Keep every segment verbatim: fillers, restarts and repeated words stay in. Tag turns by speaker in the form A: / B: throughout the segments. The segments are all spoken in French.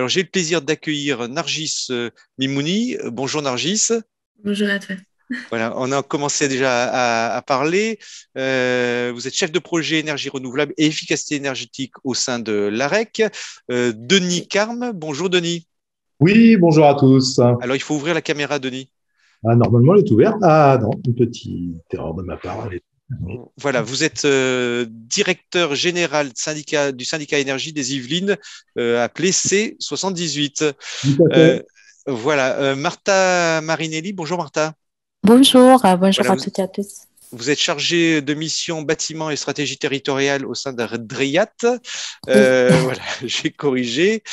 A: Alors, j'ai le plaisir d'accueillir Nargis euh, Mimouni. Euh, Bonjour Nargis.
B: Bonjour à toi.
A: Voilà, on a commencé déjà à, à parler. Euh, vous êtes chef de projet énergie renouvelable et efficacité énergétique au sein de l'AREC. Euh, Denis Carme, bonjour Denis.
C: Oui, bonjour à tous.
A: Alors, il faut ouvrir la caméra, Denis.
C: Ah, normalement, elle est ouverte. Ah non, une petite erreur de ma part. Elle est fermée.
A: Voilà, vous êtes euh, directeur général syndicat, du syndicat énergie des Yvelines, euh, appelé C soixante-dix-huit.
C: Tout à
A: Euh,
C: fait.
A: voilà, euh, Martha Marinelli, bonjour Martha.
D: Bonjour, euh, bonjour
A: Voilà,
D: à
A: vous,
D: toutes et à tous.
A: vous êtes chargé de mission bâtiment et stratégie territoriale au sein d'Adriat.
D: Oui,
A: Euh, voilà, j'ai corrigé.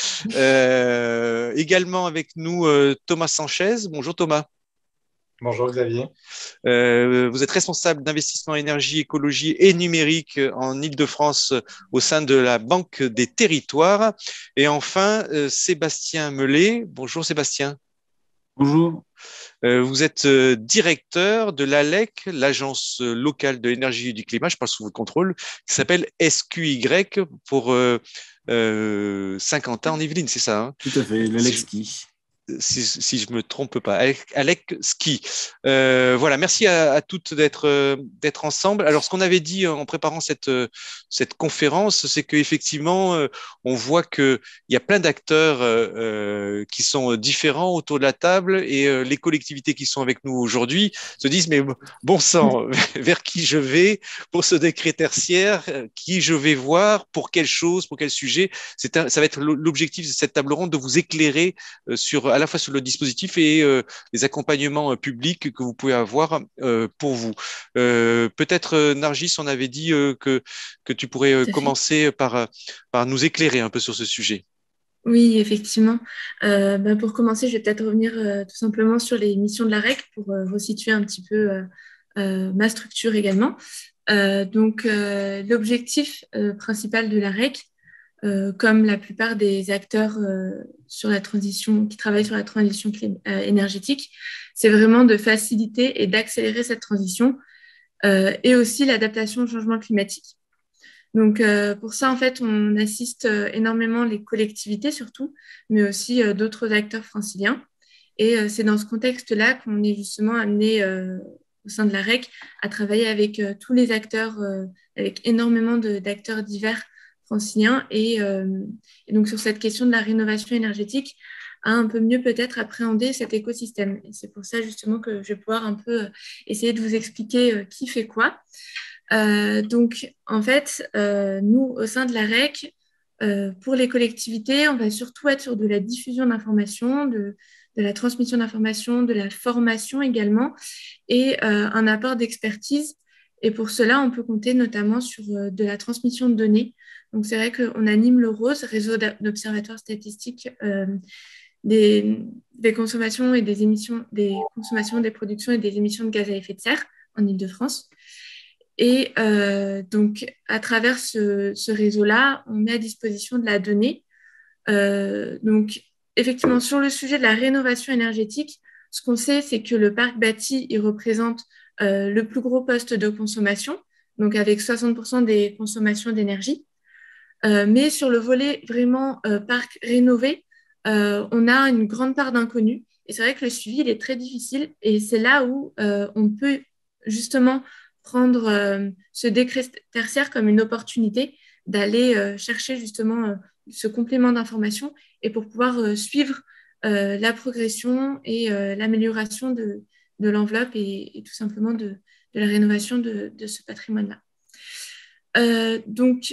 A: Euh, également avec nous euh, Thomas Sanchez. Bonjour Thomas.
E: Bonjour Xavier.
A: Euh, vous êtes responsable d'investissement énergie, écologie et numérique en Île-de-France au sein de la Banque des Territoires. Et enfin, euh, Sébastien Mellet. Bonjour Sébastien.
E: Bonjour.
A: Euh, vous êtes euh, directeur de l'ALEC, l'Agence locale de l'énergie et du climat, je parle sous votre contrôle, qui s'appelle S Q Y pour euh, euh, Saint-Quentin en Yvelines, c'est ça, hein?
E: Tout à fait,
A: Si je,
E: l'Alexki.
A: si, si je me trompe pas, Alec, Alec Ski. Euh, voilà, merci à, à toutes d'être euh, d'être ensemble. Alors, ce qu'on avait dit en préparant cette euh, cette conférence, c'est qu'effectivement, euh, on voit que il y a plein d'acteurs euh, euh, qui sont différents autour de la table et euh, les collectivités qui sont avec nous aujourd'hui se disent mais bon sang, vers qui je vais pour ce décret tertiaire, qui je vais voir, pour quelle chose, pour quel sujet. C'est un, ça va être l'objectif de cette table ronde de vous éclairer euh, sur à la fois sur le dispositif et euh, les accompagnements euh, publics que vous pouvez avoir euh, pour vous. Euh, peut-être, euh, Nargis, on avait dit euh, que, que tu pourrais euh,
B: Tout à fait.
A: commencer par, par nous éclairer un peu sur ce sujet.
B: Oui, effectivement. Euh, bah, pour commencer, je vais peut-être revenir euh, tout simplement sur les missions de la R E C pour euh, resituer un petit peu euh, euh, ma structure également. Euh, donc, euh, l'objectif euh, principal de la R E C, euh, comme la plupart des acteurs euh, sur la transition, qui travaillent sur la transition clim- euh, énergétique, c'est vraiment de faciliter et d'accélérer cette transition euh, et aussi l'adaptation au changement climatique. Donc, euh, pour ça, en fait, on assiste euh, énormément les collectivités surtout, mais aussi euh, d'autres acteurs franciliens. Et euh, c'est dans ce contexte-là qu'on est justement amené euh, au sein de la R E C à travailler avec euh, tous les acteurs, euh, avec énormément de- d'acteurs divers franciliens. Et, euh, et donc, sur cette question de la rénovation énergétique, à un peu mieux peut-être appréhender cet écosystème. Et c'est pour ça justement que je vais pouvoir un peu euh, essayer de vous expliquer euh, qui fait quoi. Euh, donc, en fait, euh, nous, au sein de la R E C, euh, pour les collectivités, on va surtout être sur de la diffusion d'informations, de, de la transmission d'informations, de la formation également, et euh, un apport d'expertise. Et pour cela, on peut compter notamment sur euh, de la transmission de données. Donc, c'est vrai qu'on anime le ROSE, réseau d'observatoires statistiques euh, des, des consommations et des émissions, des consommations, des productions et des émissions de gaz à effet de serre en Île-de-France. Et euh, donc, à travers ce, ce réseau-là, on met à disposition de la donnée. Euh, donc, effectivement, sur le sujet de la rénovation énergétique, ce qu'on sait, c'est que le parc bâti, il représente euh, le plus gros poste de consommation, donc avec soixante pour cent des consommations d'énergie. Euh, mais sur le volet vraiment euh, parc rénové, euh, on a une grande part d'inconnus. Et c'est vrai que le suivi, il est très difficile. Et c'est là où euh, on peut justement prendre euh, ce décret tertiaire comme une opportunité d'aller euh, chercher justement euh, ce complément d'information et pour pouvoir euh, suivre euh, la progression et euh, l'amélioration de, de l'enveloppe et, et tout simplement de, de la rénovation de, de ce patrimoine-là. Euh, donc,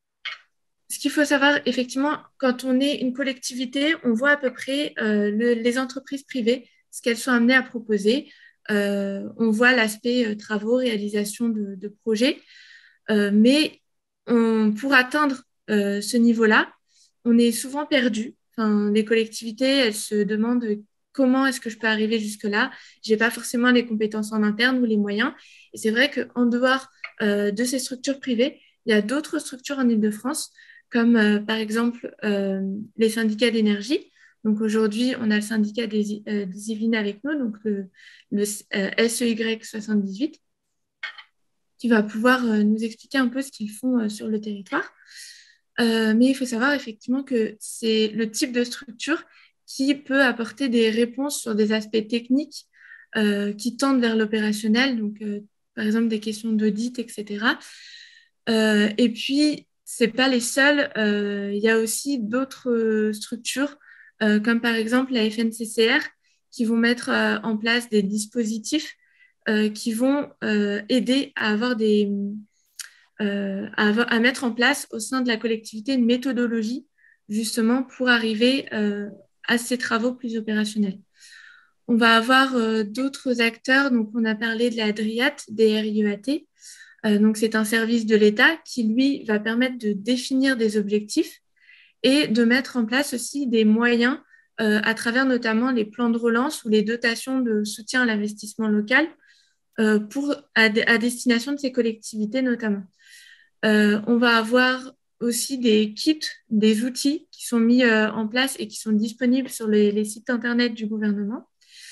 B: ce qu'il faut savoir, effectivement, quand on est une collectivité, on voit à peu près euh, le- les entreprises privées, ce qu'elles sont amenées à proposer. Euh, on voit l'aspect euh, travaux, réalisation de, de projets. Euh, mais on- pour atteindre euh, ce niveau-là, on est souvent perdu. Enfin, les collectivités, elles se demandent comment est-ce que je peux arriver jusque-là. Je n'ai pas forcément les compétences en interne ou les moyens. Et c'est vrai qu'en dehors euh, de ces structures privées, il y a d'autres structures en Île-de-France comme euh, par exemple euh, les syndicats d'énergie. Donc aujourd'hui, on a le syndicat des, euh, des Yvelines avec nous, donc le, le euh, S E Y soixante-dix-huit, qui va pouvoir euh, nous expliquer un peu ce qu'ils font euh, sur le territoire. Euh, mais il faut savoir effectivement que c'est le type de structure qui peut apporter des réponses sur des aspects techniques euh, qui tendent vers l'opérationnel, donc euh, par exemple des questions d'audit, et cetera. Euh, et puis, c'est pas les seuls. Euh, il y a aussi d'autres euh, structures, euh, comme par exemple la F N C C R, qui vont mettre euh, en place des dispositifs euh, qui vont euh, aider à avoir des, euh, à, avoir- à mettre en place au sein de la collectivité une méthodologie justement pour arriver euh, à ces travaux plus opérationnels. On va avoir euh, d'autres acteurs, donc on a parlé de la DRIAT, D R I E A T. Euh, donc c'est un service de l'État qui, lui, va permettre de définir des objectifs et de mettre en place aussi des moyens euh, à travers notamment les plans de relance ou les dotations de soutien à l'investissement local euh, pour, à, à destination de ces collectivités notamment. Euh, on va avoir aussi des kits, des outils qui sont mis euh, en place et qui sont disponibles sur les, les sites internet du gouvernement.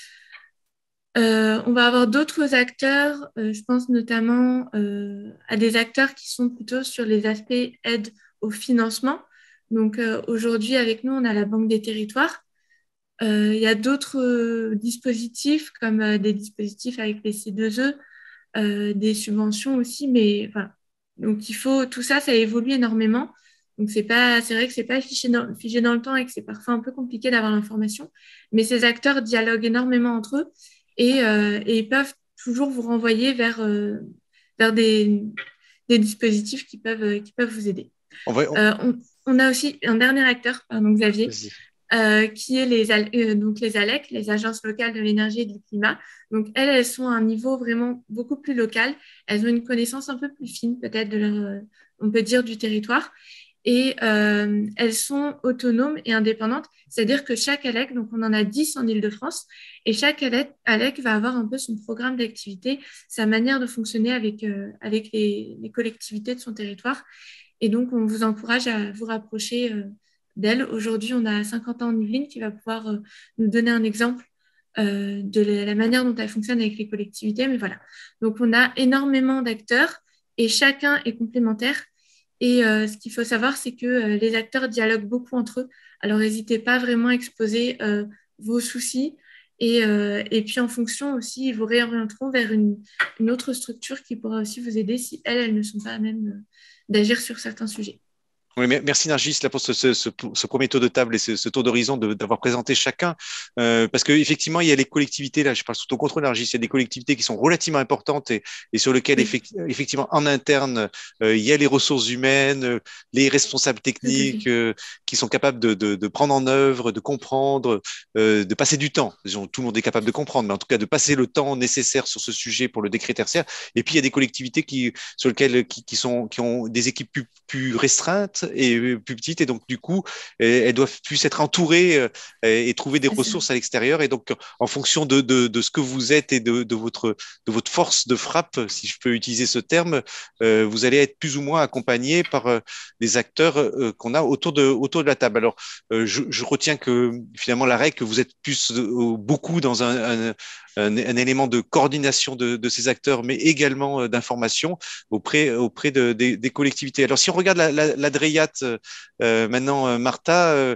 B: Euh, on va avoir d'autres acteurs, euh, je pense notamment euh, à des acteurs qui sont plutôt sur les aspects aide au financement. Donc euh, aujourd'hui, avec nous, on a la Banque des territoires. Euh, il y a d'autres euh, dispositifs comme euh, des dispositifs avec les C deux E, euh, des subventions aussi, mais enfin, donc il faut tout ça, ça évolue énormément. Donc c'est pas, c'est vrai que c'est pas figé dans, figé dans le temps et que c'est parfois un peu compliqué d'avoir l'information, mais ces acteurs dialoguent énormément entre eux et, euh, et ils peuvent toujours vous renvoyer vers, euh, vers des, des dispositifs qui peuvent, qui peuvent vous aider.
A: On va, on...
B: Euh, on, on a aussi un dernier acteur, pardon Xavier, euh, qui est les, euh, donc les A L E C, les agences locales de l'énergie et du climat. Donc, elles, elles sont à un niveau vraiment beaucoup plus local. Elles ont une connaissance un peu plus fine, peut-être, de leur, euh, on peut dire, du territoire. Et euh, elles sont autonomes et indépendantes. C'est-à-dire que chaque A L E C, donc on en a dix en Île-de-France, et chaque A L E C va avoir un peu son programme d'activité, sa manière de fonctionner avec, euh, avec les, les collectivités de son territoire. Et donc, on vous encourage à vous rapprocher euh, d'elle. Aujourd'hui, on a Saint-Quentin en Yvelines qui va pouvoir euh, nous donner un exemple euh, de la, la manière dont elle fonctionne avec les collectivités. Mais voilà. Donc, on a énormément d'acteurs et chacun est complémentaire. Et euh, ce qu'il faut savoir, c'est que euh, les acteurs dialoguent beaucoup entre eux. Alors, n'hésitez pas vraiment à exposer euh, vos soucis. Et, euh, et puis, en fonction aussi, ils vous réorienteront vers une, une autre structure qui pourra aussi vous aider si elles, elles ne sont pas à même euh, d'agir sur certains sujets.
A: Oui, merci Nargis là, pour ce, ce, ce, ce premier tour de table et ce, ce tour d'horizon d'avoir présenté chacun. Euh, parce qu'effectivement, il y a les collectivités, là, je parle sous ton contrôle, Nargis, il y a des collectivités qui sont relativement importantes et, et sur lesquelles, oui. effecti effectivement, en interne, euh, il y a les ressources humaines, euh, les responsables techniques euh, qui sont capables de, de, de prendre en œuvre, de comprendre, euh, de passer du temps. Disons, tout le monde est capable de comprendre, mais en tout cas, de passer le temps nécessaire sur ce sujet pour le décret tertiaire. Et puis, il y a des collectivités qui, sur lesquelles, qui, qui, sont, qui ont des équipes plus, plus restreintes et plus petites et donc du coup elles doivent plus être entourées et trouver des ressources à l'extérieur et donc en fonction de, de, de ce que vous êtes et de, de, votre, de votre force de frappe, si je peux utiliser ce terme, euh, vous allez être plus ou moins accompagné par euh, des acteurs euh, qu'on a autour de, autour de la table. Alors euh, je, je retiens que finalement la règle, que vous êtes plus euh, beaucoup dans un, un, un, un élément de coordination de, de ces acteurs mais également euh, d'information auprès, auprès de, de, des collectivités. Alors si on regarde la, la, la DREIAT Euh, maintenant, euh, Martha, euh,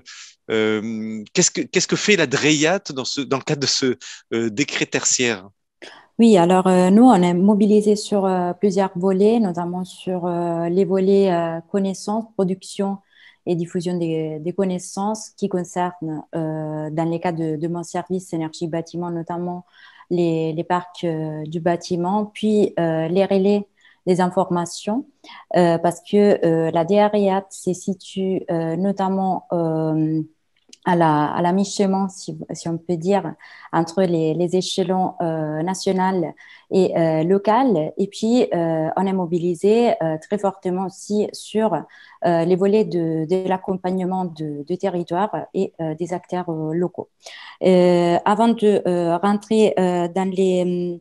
A: euh, qu'est-ce que qu'est-ce que fait la DREIAT dans ce dans le cadre de ce euh, décret tertiaire?
D: Oui, alors euh, nous, on est mobilisés sur euh, plusieurs volets, notamment sur euh, les volets euh, connaissances, production et diffusion des, des connaissances qui concernent, euh, dans les cas de, de mon service énergie bâtiment, notamment les, les parcs euh, du bâtiment, puis euh, les relais des informations, euh, parce que euh, la DRIAT se situe euh, notamment euh, à la, à la mi-chemin, si, si on peut dire, entre les, les échelons euh, national et euh, local. Et puis, euh, on est mobilisé euh, très fortement aussi sur euh, les volets de, de l'accompagnement de, de territoire et euh, des acteurs euh, locaux. Euh, avant de euh, rentrer euh, dans les...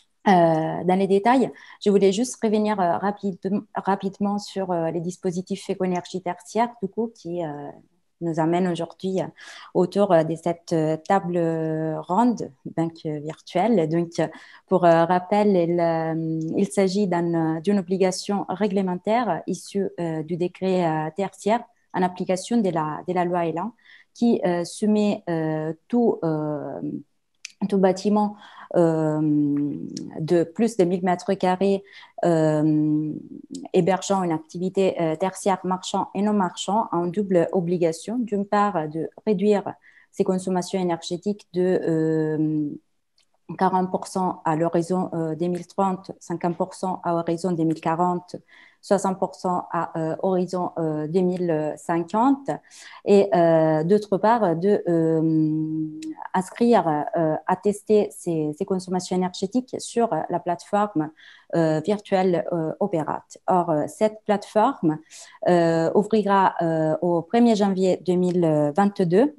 D: Euh, dans les détails, je voulais juste revenir euh, rapide, rapidement sur euh, les dispositifs éco-énergie tertiaire, du coup, qui, euh, nous amène aujourd'hui autour de cette table ronde, donc virtuelle. Donc, pour rappel, il, il s'agit d'un, d'une obligation réglementaire issue du décret tertiaire en application de la, de la loi Elan qui euh, soumet euh, tout, euh, tout bâtiment euh, de plus de mille mètres carrés euh, hébergeant une activité euh, tertiaire marchand et non marchand en double obligation, d'une part de réduire ses consommations énergétiques de euh, quarante pour cent à l'horizon euh, deux mille trente, cinquante pour cent à l'horizon deux mille quarante, soixante pour cent à euh, horizon euh, deux mille cinquante et euh, d'autre part de euh, inscrire, euh, attester ces, ces consommations énergétiques sur la plateforme euh, virtuelle euh, Opérate. Or, cette plateforme euh, ouvrira euh, au premier janvier deux mille vingt-deux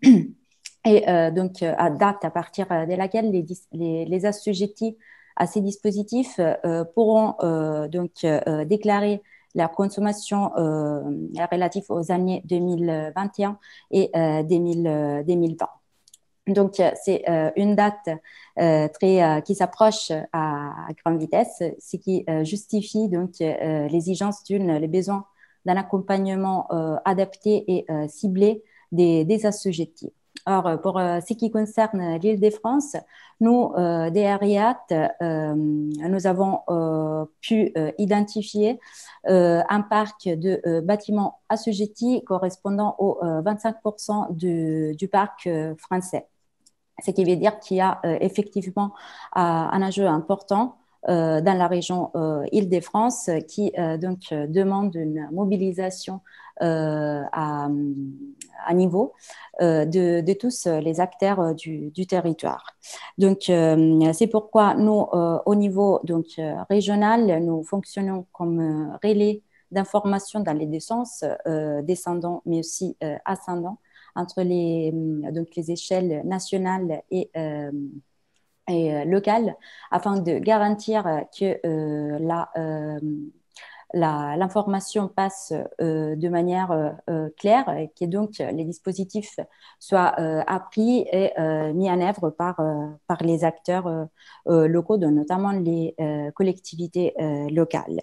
D: et euh, donc à date à partir de laquelle les, les, les assujettis à ces dispositifs euh, pourront euh, donc euh, déclarer leur consommation euh, relative aux années deux mille vingt et un et euh, deux mille, deux mille vingt. Donc, c'est euh, une date euh, très, euh, qui s'approche à, à grande vitesse, ce qui euh, justifie donc euh, l'exigence d'une, les besoins d'un accompagnement euh, adapté et euh, ciblé des, des assujettis. Or, pour euh, ce qui concerne l'Île-de-France, nous, euh, D R I A T, euh, nous avons euh, pu euh, identifier euh, un parc de euh, bâtiments assujettis correspondant au euh, vingt-cinq pour cent du, du parc euh, français. Ce qui veut dire qu'il y a euh, effectivement euh, un enjeu important euh, dans la région euh, Île-de-France qui euh, donc euh, demande une mobilisation euh, à, à niveau euh, de, de tous les acteurs du, du territoire. Donc, euh, c'est pourquoi nous, euh, au niveau donc, euh, régional, nous fonctionnons comme euh, relais d'information dans les deux sens, euh, descendants mais aussi euh, ascendants, entre les, donc les échelles nationales et, euh, et euh, locales, afin de garantir que euh, la, euh, la, l'information passe euh, de manière euh, claire et que donc les dispositifs soient euh, appris et euh, mis en œuvre par, euh, par les acteurs euh, locaux, notamment les euh, collectivités euh, locales.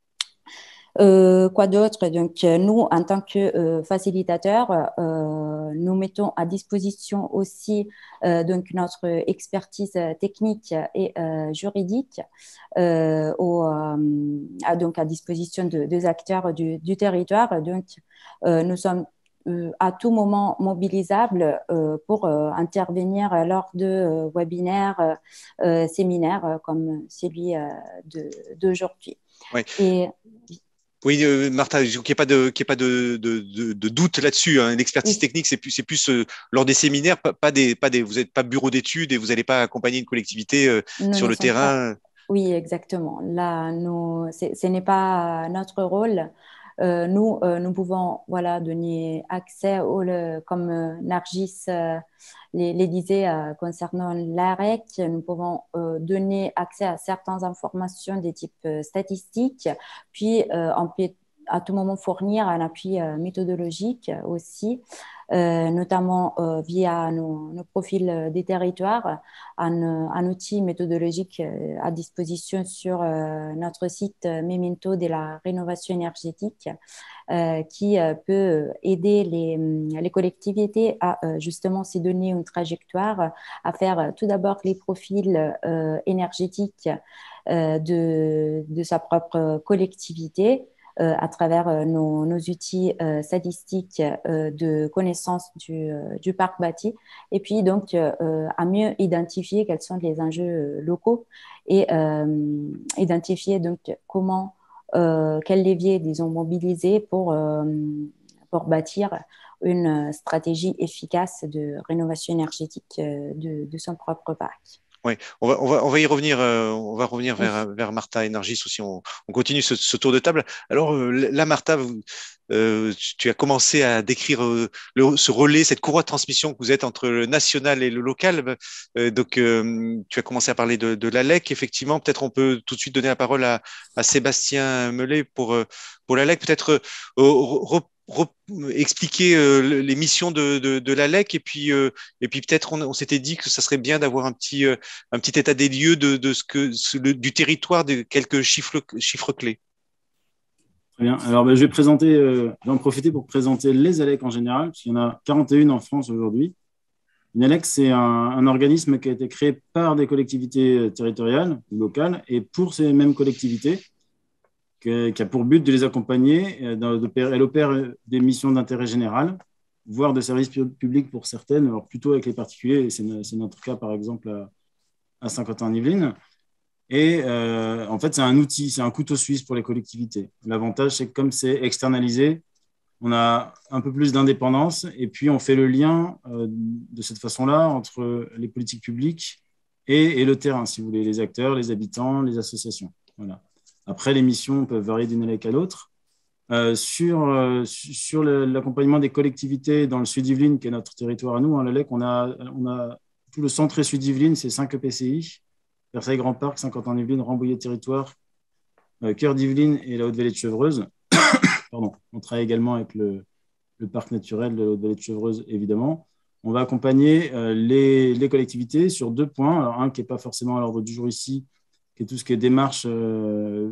D: Euh, quoi d'autre? Donc, nous, en tant que euh, facilitateurs, euh, nous mettons à disposition aussi euh, donc notre expertise technique et euh, juridique euh, au, euh, à, donc à disposition de, des acteurs du, du territoire. Donc, euh, nous sommes euh, à tout moment mobilisables euh, pour euh, intervenir lors de euh, webinaires, euh, séminaires comme celui euh, de, d'aujourd'hui.
A: Oui.
D: Et
A: Oui, euh, Martha, qu'il n'y ait pas de, qu'il y ait pas de, de, de, de doute là-dessus. Hein. L'expertise oui. technique, c'est plus, c'est plus euh, lors des séminaires, pas, pas des, pas des, vous n'êtes pas bureau d'études et vous n'allez pas accompagner une collectivité euh, sur le terrain.
D: Pas... Oui, exactement. Là, nous, ce n'est pas notre rôle. Euh, nous, euh, nous pouvons voilà, donner accès, au, le, comme euh, Nargis euh, les, les disait euh, concernant l'A R E C, nous pouvons euh, donner accès à certaines informations des types euh, statistiques, puis euh, on peut à tout moment fournir un appui euh, méthodologique aussi, euh, notamment euh, via nos, nos profils des territoires, un, un outil méthodologique euh, à disposition sur euh, notre site Memento de la rénovation énergétique euh, qui euh, peut aider les, les collectivités à euh, justement se donner une trajectoire, à faire euh, tout d'abord les profils euh, énergétiques euh, de, de sa propre collectivité, Euh, à travers euh, nos, nos outils euh, statistiques euh, de connaissance du, euh, du parc bâti, et puis donc euh, à mieux identifier quels sont les enjeux locaux et euh, identifier donc comment, euh, quels leviers, disons, mobiliser pour, euh, pour bâtir une stratégie efficace de rénovation énergétique de, de son propre parc.
A: Oui, on va, on va, on va y revenir. Euh, on va revenir vers, vers Martha et Nargis aussi. On, on continue ce, ce tour de table. Alors euh, là, Martha, vous, euh, tu, tu as commencé à décrire euh, le, ce relais, cette courroie de transmission que vous êtes entre le national et le local. Euh, donc, euh, tu as commencé à parler de, de l'A L E C. Effectivement, peut-être on peut tout de suite donner la parole à, à Sébastien Mellet pour, pour l'A L E C. Peut-être euh, expliquer euh, les missions de, de, de l'A L E C et puis, euh, et puis peut-être on, on s'était dit que ça serait bien d'avoir un petit, euh, un petit état des lieux de, de ce que, ce, le, du territoire, de quelques chiffres, chiffres clés.
E: Très bien. Alors, ben, je vais présenter, euh, je vais en profiter pour présenter les A L E C en général, parce qu'il y en a quarante et un en France aujourd'hui. Une A L E C, c'est un, un organisme qui a été créé par des collectivités territoriales ou locales et pour ces mêmes collectivités, que, qui a pour but de les accompagner. Dans, de, elle opère des missions d'intérêt général, voire de services publics pour certaines, alors plutôt avec les particuliers, et c'est, c'est notre cas par exemple à, à Saint-Quentin-en-Yvelines. Et euh, en fait, c'est un outil, c'est un couteau suisse pour les collectivités. L'avantage, c'est que comme c'est externalisé, on a un peu plus d'indépendance et puis on fait le lien euh, de cette façon-là entre les politiques publiques et, et le terrain, si vous voulez, les acteurs, les habitants, les associations. Voilà. Après, les missions peuvent varier d'une A L E C à l'autre. Euh, sur euh, sur le, l'accompagnement des collectivités dans le Sud-Yvelines, qui est notre territoire à nous, hein, l'A L E C, on a, on a tout le centre et Sud-Yvelines, c'est cinq E P C I. Versailles Grand Parc, Saint-Quentin-en-Yvelines, Rambouillet Territoire, euh, Cœur d'Yvelines et la Haute-Vallée de Chevreuse. Pardon. On travaille également avec le, le parc naturel de la Haute-Vallée de Chevreuse, évidemment. On va accompagner euh, les, les collectivités sur deux points. Alors, un qui n'est pas forcément à l'ordre du jour ici, qui est tout ce qui est démarche euh,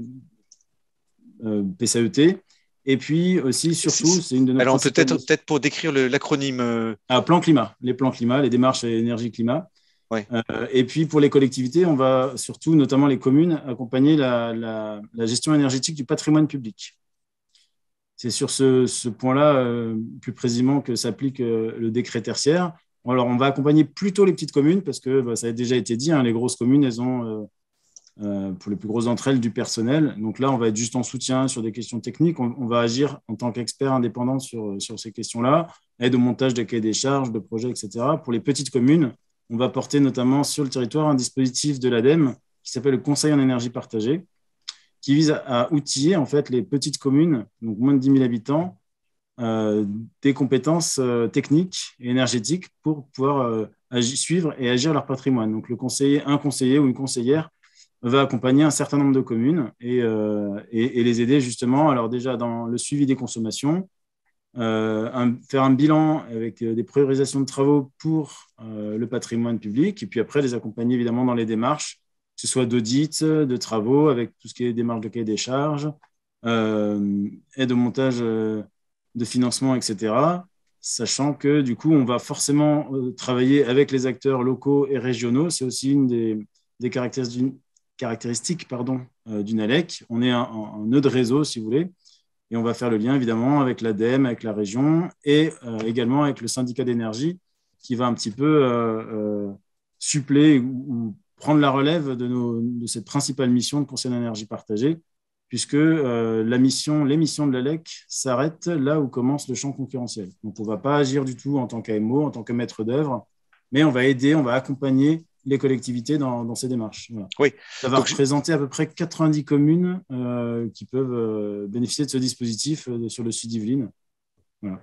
E: euh, P C A E T. Et puis aussi, surtout, c'est, c'est une de nos
A: Alors,
E: principales...
A: peut-être, peut-être pour décrire le, l'acronyme... Euh...
E: Ah, plan climat, les plans climat, les démarches énergie-climat.
A: Ouais.
E: Euh, et puis pour les collectivités, on va surtout, notamment les communes, accompagner la, la, la gestion énergétique du patrimoine public. C'est sur ce, ce point-là, euh, plus précisément, que s'applique euh, le décret tertiaire. Alors, on va accompagner plutôt les petites communes parce que bah, ça a déjà été dit, hein, les grosses communes, elles ont, euh, euh, pour les plus grosses d'entre elles, du personnel. Donc là, on va être juste en soutien sur des questions techniques. On, on va agir en tant qu'expert indépendant sur, sur ces questions-là, aide au montage de cahiers des charges, de projets, et cetera. Pour les petites communes, on va porter notamment sur le territoire un dispositif de l'ADEME qui s'appelle le Conseil en énergie partagée, qui vise à, à outiller en fait les petites communes, donc moins de dix mille habitants, euh, des compétences euh, techniques et énergétiques pour pouvoir euh, agir, suivre et agir leur patrimoine. Donc le conseiller, un conseiller ou une conseillère va accompagner un certain nombre de communes et, euh, et, et les aider justement, alors déjà dans le suivi des consommations, Euh, un, faire un bilan avec euh, des priorisations de travaux pour euh, le patrimoine public et puis après les accompagner évidemment dans les démarches, que ce soit d'audit, de travaux, avec tout ce qui est démarche de cahier des charges, euh, aide au montage euh, de financement, et cetera. Sachant que du coup, on va forcément euh, travailler avec les acteurs locaux et régionaux. C'est aussi une des, des caractéristiques, d'une, caractéristiques pardon, euh, d'une A L E C. On est un, un nœud de réseau, si vous voulez. Et on va faire le lien, évidemment, avec l'ADEME, avec la région et euh, également avec le syndicat d'énergie qui va un petit peu euh, euh, suppléer ou, ou prendre la relève de, nos, de cette principale mission de conseil d'énergie partagée, puisque euh, la mission, les missions de l'A L E C s'arrêtent là où commence le champ concurrentiel. Donc, on ne va pas agir du tout en tant qu'A M O, en tant que maître d'œuvre, mais on va aider, on va accompagner les collectivités dans, dans ces démarches. Voilà.
A: Oui.
E: Ça va donc, représenter à peu près quatre-vingt-dix communes euh, qui peuvent euh, bénéficier de ce dispositif euh, sur le Sud-Yvelines. Voilà.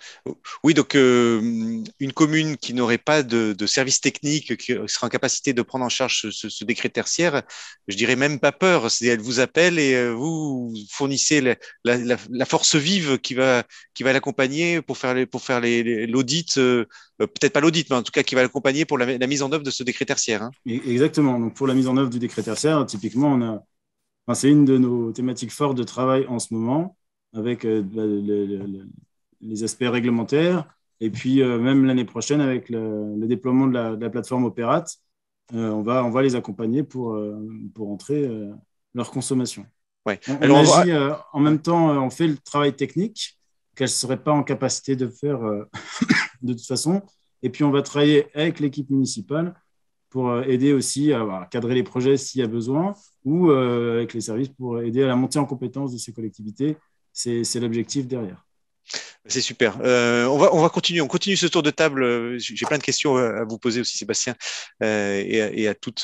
A: Oui, donc euh, une commune qui n'aurait pas de, de service technique, qui serait en capacité de prendre en charge ce, ce décret tertiaire, je dirais même pas peur. C'est, elle vous appelle et vous fournissez la, la, la, la force vive qui va, qui va l'accompagner pour faire, les, pour faire les, les, l'audit, euh, peut-être pas l'audit, mais en tout cas qui va l'accompagner pour la, la mise en œuvre de ce décret tertiaire. Hein.
E: Exactement. Donc pour la mise en œuvre du décret tertiaire, typiquement, on a, enfin, c'est une de nos thématiques fortes de travail en ce moment, avec euh, le, le, le, les aspects réglementaires, et puis euh, même l'année prochaine avec le, le déploiement de la, de la plateforme Opérate, euh, on, va, on va les accompagner pour, euh, pour entrer euh, leur consommation.
A: Ouais.
E: On,
A: Alors,
E: on
A: on
E: agit
A: va...
E: euh, en même temps, euh, on fait le travail technique qu'elles ne seraient pas en capacité de faire euh, de toute façon, et puis on va travailler avec l'équipe municipale pour euh, aider aussi à, à cadrer les projets s'il y a besoin, ou euh, avec les services pour aider à la montée en compétence de ces collectivités. C'est, c'est l'objectif derrière.
A: C'est super. Euh, on va on va continuer. On continue ce tour de table. J'ai plein de questions à vous poser aussi, Sébastien, euh, et, à, et à toutes.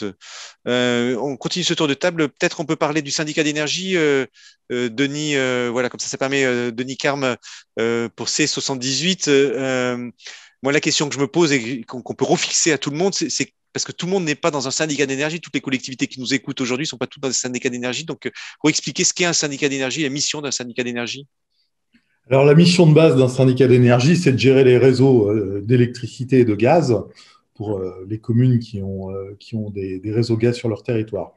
A: Euh, on continue ce tour de table. Peut-être on peut parler du syndicat d'énergie. Euh, euh, Denis, euh, voilà, comme ça, ça permet euh, Denis Carme euh, pour C soixante-dix-huit. Euh, moi, la question que je me pose et qu'on, qu'on peut refixer à tout le monde, c'est, c'est parce que tout le monde n'est pas dans un syndicat d'énergie. Toutes les collectivités qui nous écoutent aujourd'hui ne sont pas toutes dans un syndicat d'énergie. Donc, pour expliquer ce qu'est un syndicat d'énergie, la mission d'un syndicat d'énergie.
C: Alors, la mission de base d'un syndicat d'énergie, c'est de gérer les réseaux euh, d'électricité et de gaz pour euh, les communes qui ont, euh, qui ont des, des réseaux gaz sur leur territoire.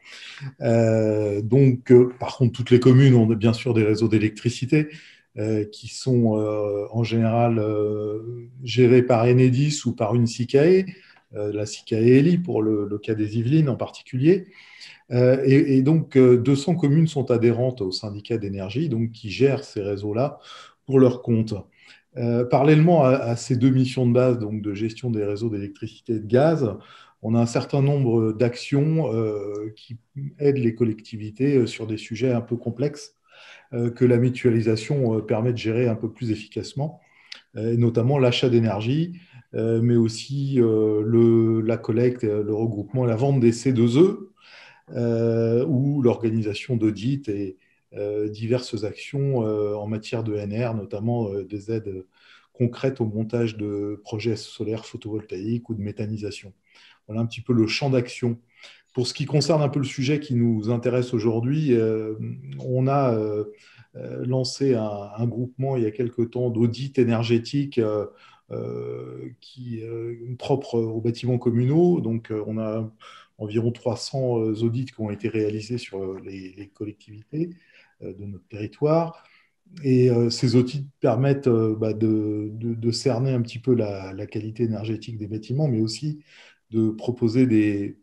C: Euh, donc, euh, par contre, toutes les communes ont bien sûr des réseaux d'électricité euh, qui sont euh, en général euh, gérés par Enedis ou par une SICAE, euh, la SICAE Eli pour le, le cas des Yvelines en particulier. Euh, et, et donc, euh, deux cents communes sont adhérentes au syndicat d'énergie, donc qui gèrent ces réseaux-là pour leur compte. Euh, parallèlement à, à ces deux missions de base, donc de gestion des réseaux d'électricité et de gaz, on a un certain nombre d'actions euh, qui aident les collectivités sur des sujets un peu complexes euh, que la mutualisation euh, permet de gérer un peu plus efficacement, euh, et notamment l'achat d'énergie, euh, mais aussi euh, le, la collecte, le regroupement et la vente des C deux E, euh, ou l'organisation d'audits et euh, diverses actions euh, en matière de N R, notamment euh, des aides concrètes au montage de projets solaires photovoltaïques ou de méthanisation. Voilà un petit peu le champ d'action. Pour ce qui concerne un peu le sujet qui nous intéresse aujourd'hui, euh, on a euh, lancé un, un groupement il y a quelque temps d'audit énergétique euh, euh, qui euh, propre aux bâtiments communaux. Donc, euh, on a environ trois cents audits qui ont été réalisés sur les, les collectivités euh, de notre territoire. Et euh, ces audits permettent euh, bah, de, de, de cerner un petit peu la, la qualité énergétique des bâtiments, mais aussi de proposer des,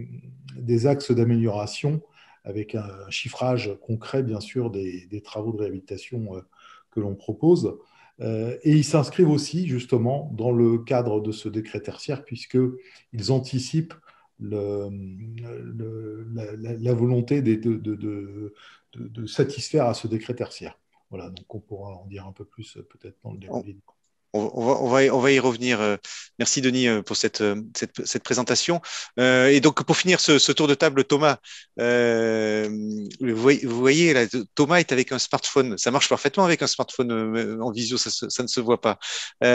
C: des axes d'amélioration avec un chiffrage concret, bien sûr, des, des travaux de réhabilitation euh, que l'on propose. Euh, et ils s'inscrivent aussi, justement, dans le cadre de ce décret tertiaire, puisqu'ils anticipent le, le, la, la, la volonté de, de, de, de, de satisfaire à ce décret tertiaire. Voilà, donc on pourra en dire un peu plus peut-être dans le déroulé.
A: On, on, va, on, va, y, on va y revenir. Merci Denis pour cette, cette, cette présentation. Euh, et donc pour finir ce, ce tour de table, Thomas, euh, vous, voyez, vous voyez là, Thomas est avec un smartphone. Ça marche parfaitement avec un smartphone en visio, ça, ça ne se voit pas.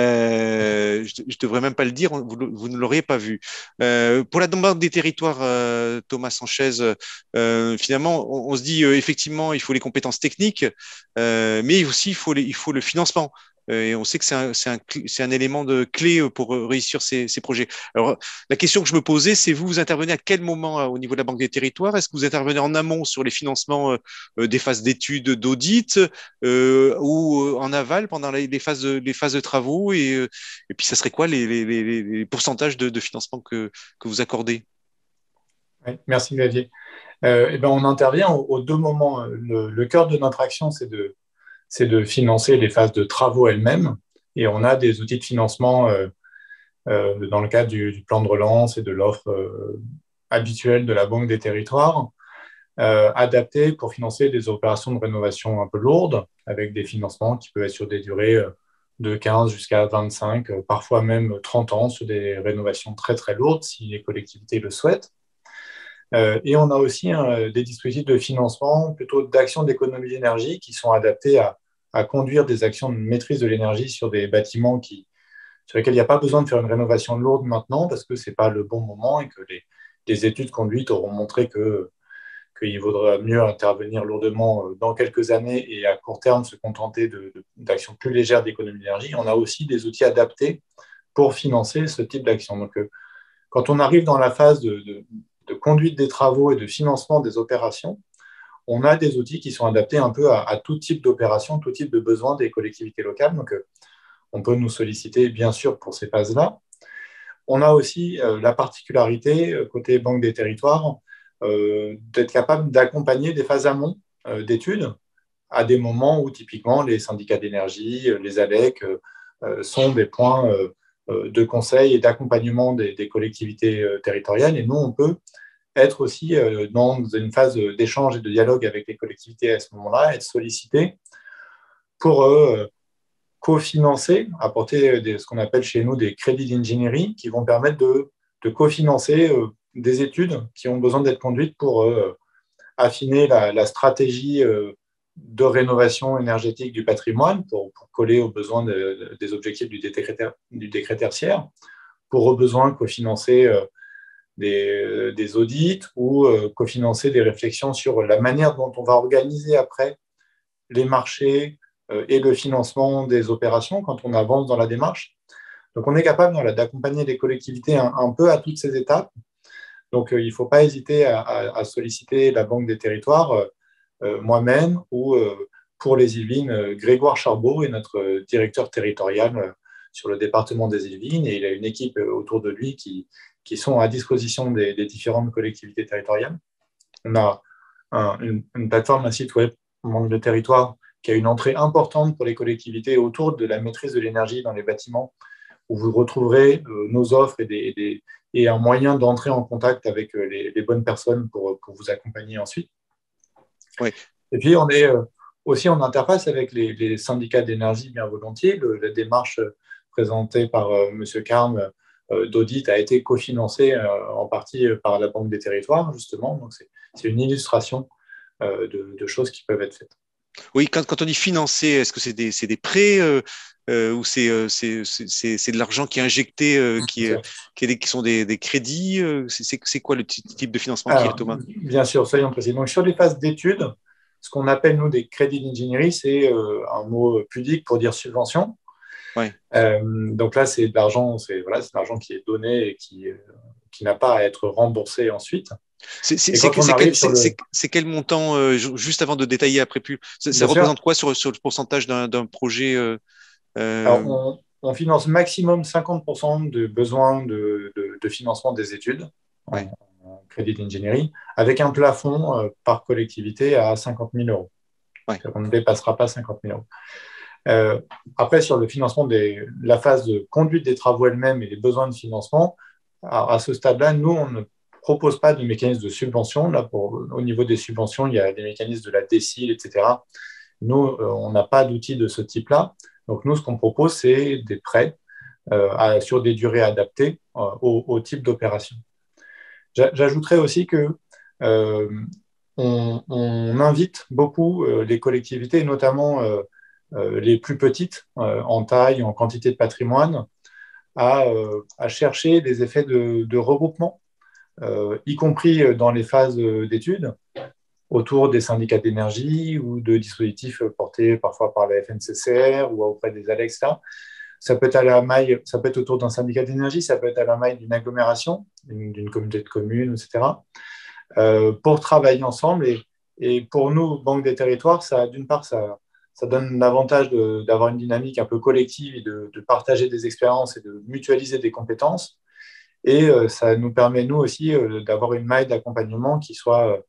A: Euh, je ne devrais même pas le dire, vous, vous ne l'auriez pas vu. Euh, pour la demande des territoires, euh, Thomas Sanchez, euh, finalement, on, on se dit euh, effectivement, il faut les compétences techniques, euh, mais aussi il faut, les, il faut le financement. Et on sait que c'est un, c'est un, c'est un élément de clé pour réussir ces, ces projets. Alors, la question que je me posais, c'est vous, vous intervenez à quel moment au niveau de la Banque des Territoires? Est-ce que vous intervenez en amont sur les financements euh, des phases d'études, d'audit, euh, ou en aval pendant les, les, phases, de, les phases de travaux? Et, et puis, ça serait quoi les, les, les, les pourcentages de, de financement que, que vous accordez?
F: Oui, merci Xavier. Euh, et ben, on intervient aux, aux deux moments. Le, le cœur de notre action, c'est de c'est de financer les phases de travaux elles-mêmes. Et on a des outils de financement euh, euh, dans le cadre du, du plan de relance et de l'offre euh, habituelle de la Banque des Territoires, euh, adaptés pour financer des opérations de rénovation un peu lourdes, avec des financements qui peuvent être sur des durées de quinze jusqu'à vingt-cinq, parfois même trente ans, sur des rénovations très très lourdes, si les collectivités le souhaitent. Euh, et on a aussi euh, des dispositifs de financement, plutôt d'actions d'économie d'énergie, qui sont adaptés à, à conduire des actions de maîtrise de l'énergie sur des bâtiments qui, sur lesquels il n'y a pas besoin de faire une rénovation lourde maintenant, parce que ce n'est pas le bon moment et que les, les études conduites auront montré que, qu'il vaudra mieux intervenir lourdement dans quelques années et à court terme se contenter de, de, d'actions plus légères d'économie d'énergie. On a aussi des outils adaptés pour financer ce type d'action. Donc, euh, quand on arrive dans la phase de, de de conduite des travaux et de financement des opérations, on a des outils qui sont adaptés un peu à, à tout type d'opération, tout type de besoin des collectivités locales. Donc, euh, on peut nous solliciter, bien sûr, pour ces phases-là. On a aussi euh, la particularité, euh, côté Banque des Territoires, euh, d'être capable d'accompagner des phases amont euh, d'études à des moments où, typiquement, les syndicats d'énergie, les A L E C euh, sont des points euh, de conseil et d'accompagnement des, des collectivités euh, territoriales. Et nous, on peut être aussi euh, dans une phase d'échange et de dialogue avec les collectivités à ce moment-là, être sollicité pour euh, cofinancer, apporter des, ce qu'on appelle chez nous des crédits d'ingénierie qui vont permettre de, de cofinancer euh, des études qui ont besoin d'être conduites pour euh, affiner la, la stratégie euh, de rénovation énergétique du patrimoine pour, pour coller aux besoins de, de, des objectifs du décret, du décret tertiaire, pour aux besoins cofinancer euh, des, des audits ou euh, cofinancer des réflexions sur la manière dont on va organiser après les marchés, euh, et le financement des opérations quand on avance dans la démarche. Donc, on est capable voilà, d'accompagner les collectivités un, un peu à toutes ces étapes. Donc, euh, il ne faut pas hésiter à, à, à solliciter la Banque des Territoires, euh, euh, moi-même, ou euh, pour les Yvelines, euh, Grégoire Charbot est notre euh, directeur territorial euh, sur le département des Yvelines, et il a une équipe euh, autour de lui qui, qui sont à disposition des, des différentes collectivités territoriales. On a un, une, une plateforme, un site web, Banque de Territoire, qui a une entrée importante pour les collectivités autour de la maîtrise de l'énergie dans les bâtiments, où vous retrouverez euh, nos offres et, des, et, des, et un moyen d'entrer en contact avec euh, les, les bonnes personnes pour, pour vous accompagner ensuite.
A: Oui.
F: Et puis, on est euh, aussi en interface avec les, les syndicats d'énergie bien volontiers. Le, la démarche présentée par euh, M. Carme euh, d'audit a été cofinancée euh, en partie par la Banque des Territoires, justement. Donc, c'est, c'est une illustration euh, de, de choses qui peuvent être faites.
A: Oui, quand, quand on dit financer, est-ce que c'est des, c'est des prêts euh, euh, ou c'est, euh, c'est, c'est, c'est de l'argent qui est injecté, euh, qui, euh, qui, est des, qui sont des, des crédits euh, c'est, c'est quoi le type de financement qu'il y a, Thomas?
F: Bien sûr, soyons précis. Donc, sur les phases d'études, ce qu'on appelle, nous, des crédits d'ingénierie, c'est euh, un mot pudique pour dire subvention.
A: Ouais.
F: Euh, donc là, c'est de l'argent, c'est, voilà, c'est de l'argent qui est donné et qui, euh, qui n'a pas à être remboursé ensuite.
A: C'est, c'est, c'est, c'est, quel, c'est, le... c'est, c'est quel montant, euh, juste avant de détailler après plus, ça, ça représente quoi sur, sur le pourcentage d'un, d'un projet euh, euh...
F: Alors, on, on finance maximum cinquante pour cent de besoins de, de, de financement des études
A: ouais.
F: en, en crédit d'ingénierie, avec un plafond euh, par collectivité à cinquante mille euros.
A: Ouais.
F: On ne dépassera pas cinquante mille euros. Euh, après, sur le financement de la phase de conduite des travaux elle-même et les besoins de financement, à, à ce stade-là, nous, on ne propose pas de mécanisme de subvention. Là, pour, au niveau des subventions, il y a des mécanismes de la décile, et cetera. Nous, euh, on n'a pas d'outils de ce type-là. Donc, nous, ce qu'on propose, c'est des prêts euh, à, sur des durées adaptées euh, au, au type d'opération. J'a, j'ajouterais aussi que euh, on, on invite beaucoup euh, les collectivités, notamment euh, euh, les plus petites euh, en taille, en quantité de patrimoine, à, euh, à chercher des effets de, de regroupement, euh, y compris dans les phases d'études, autour des syndicats d'énergie ou de dispositifs portés parfois par la F N C C R ou auprès des A L E C, là. Ça peut être à la maille, ça peut être autour d'un syndicat d'énergie, ça peut être à la maille d'une agglomération, d'une, d'une communauté de communes, et cetera, euh, pour travailler ensemble. Et, et pour nous, Banque des Territoires, ça, d'une part, ça, ça donne l'avantage de, d'avoir une dynamique un peu collective et de, de partager des expériences et de mutualiser des compétences. Et euh, ça nous permet, nous aussi, euh, d'avoir une maille d'accompagnement qui soit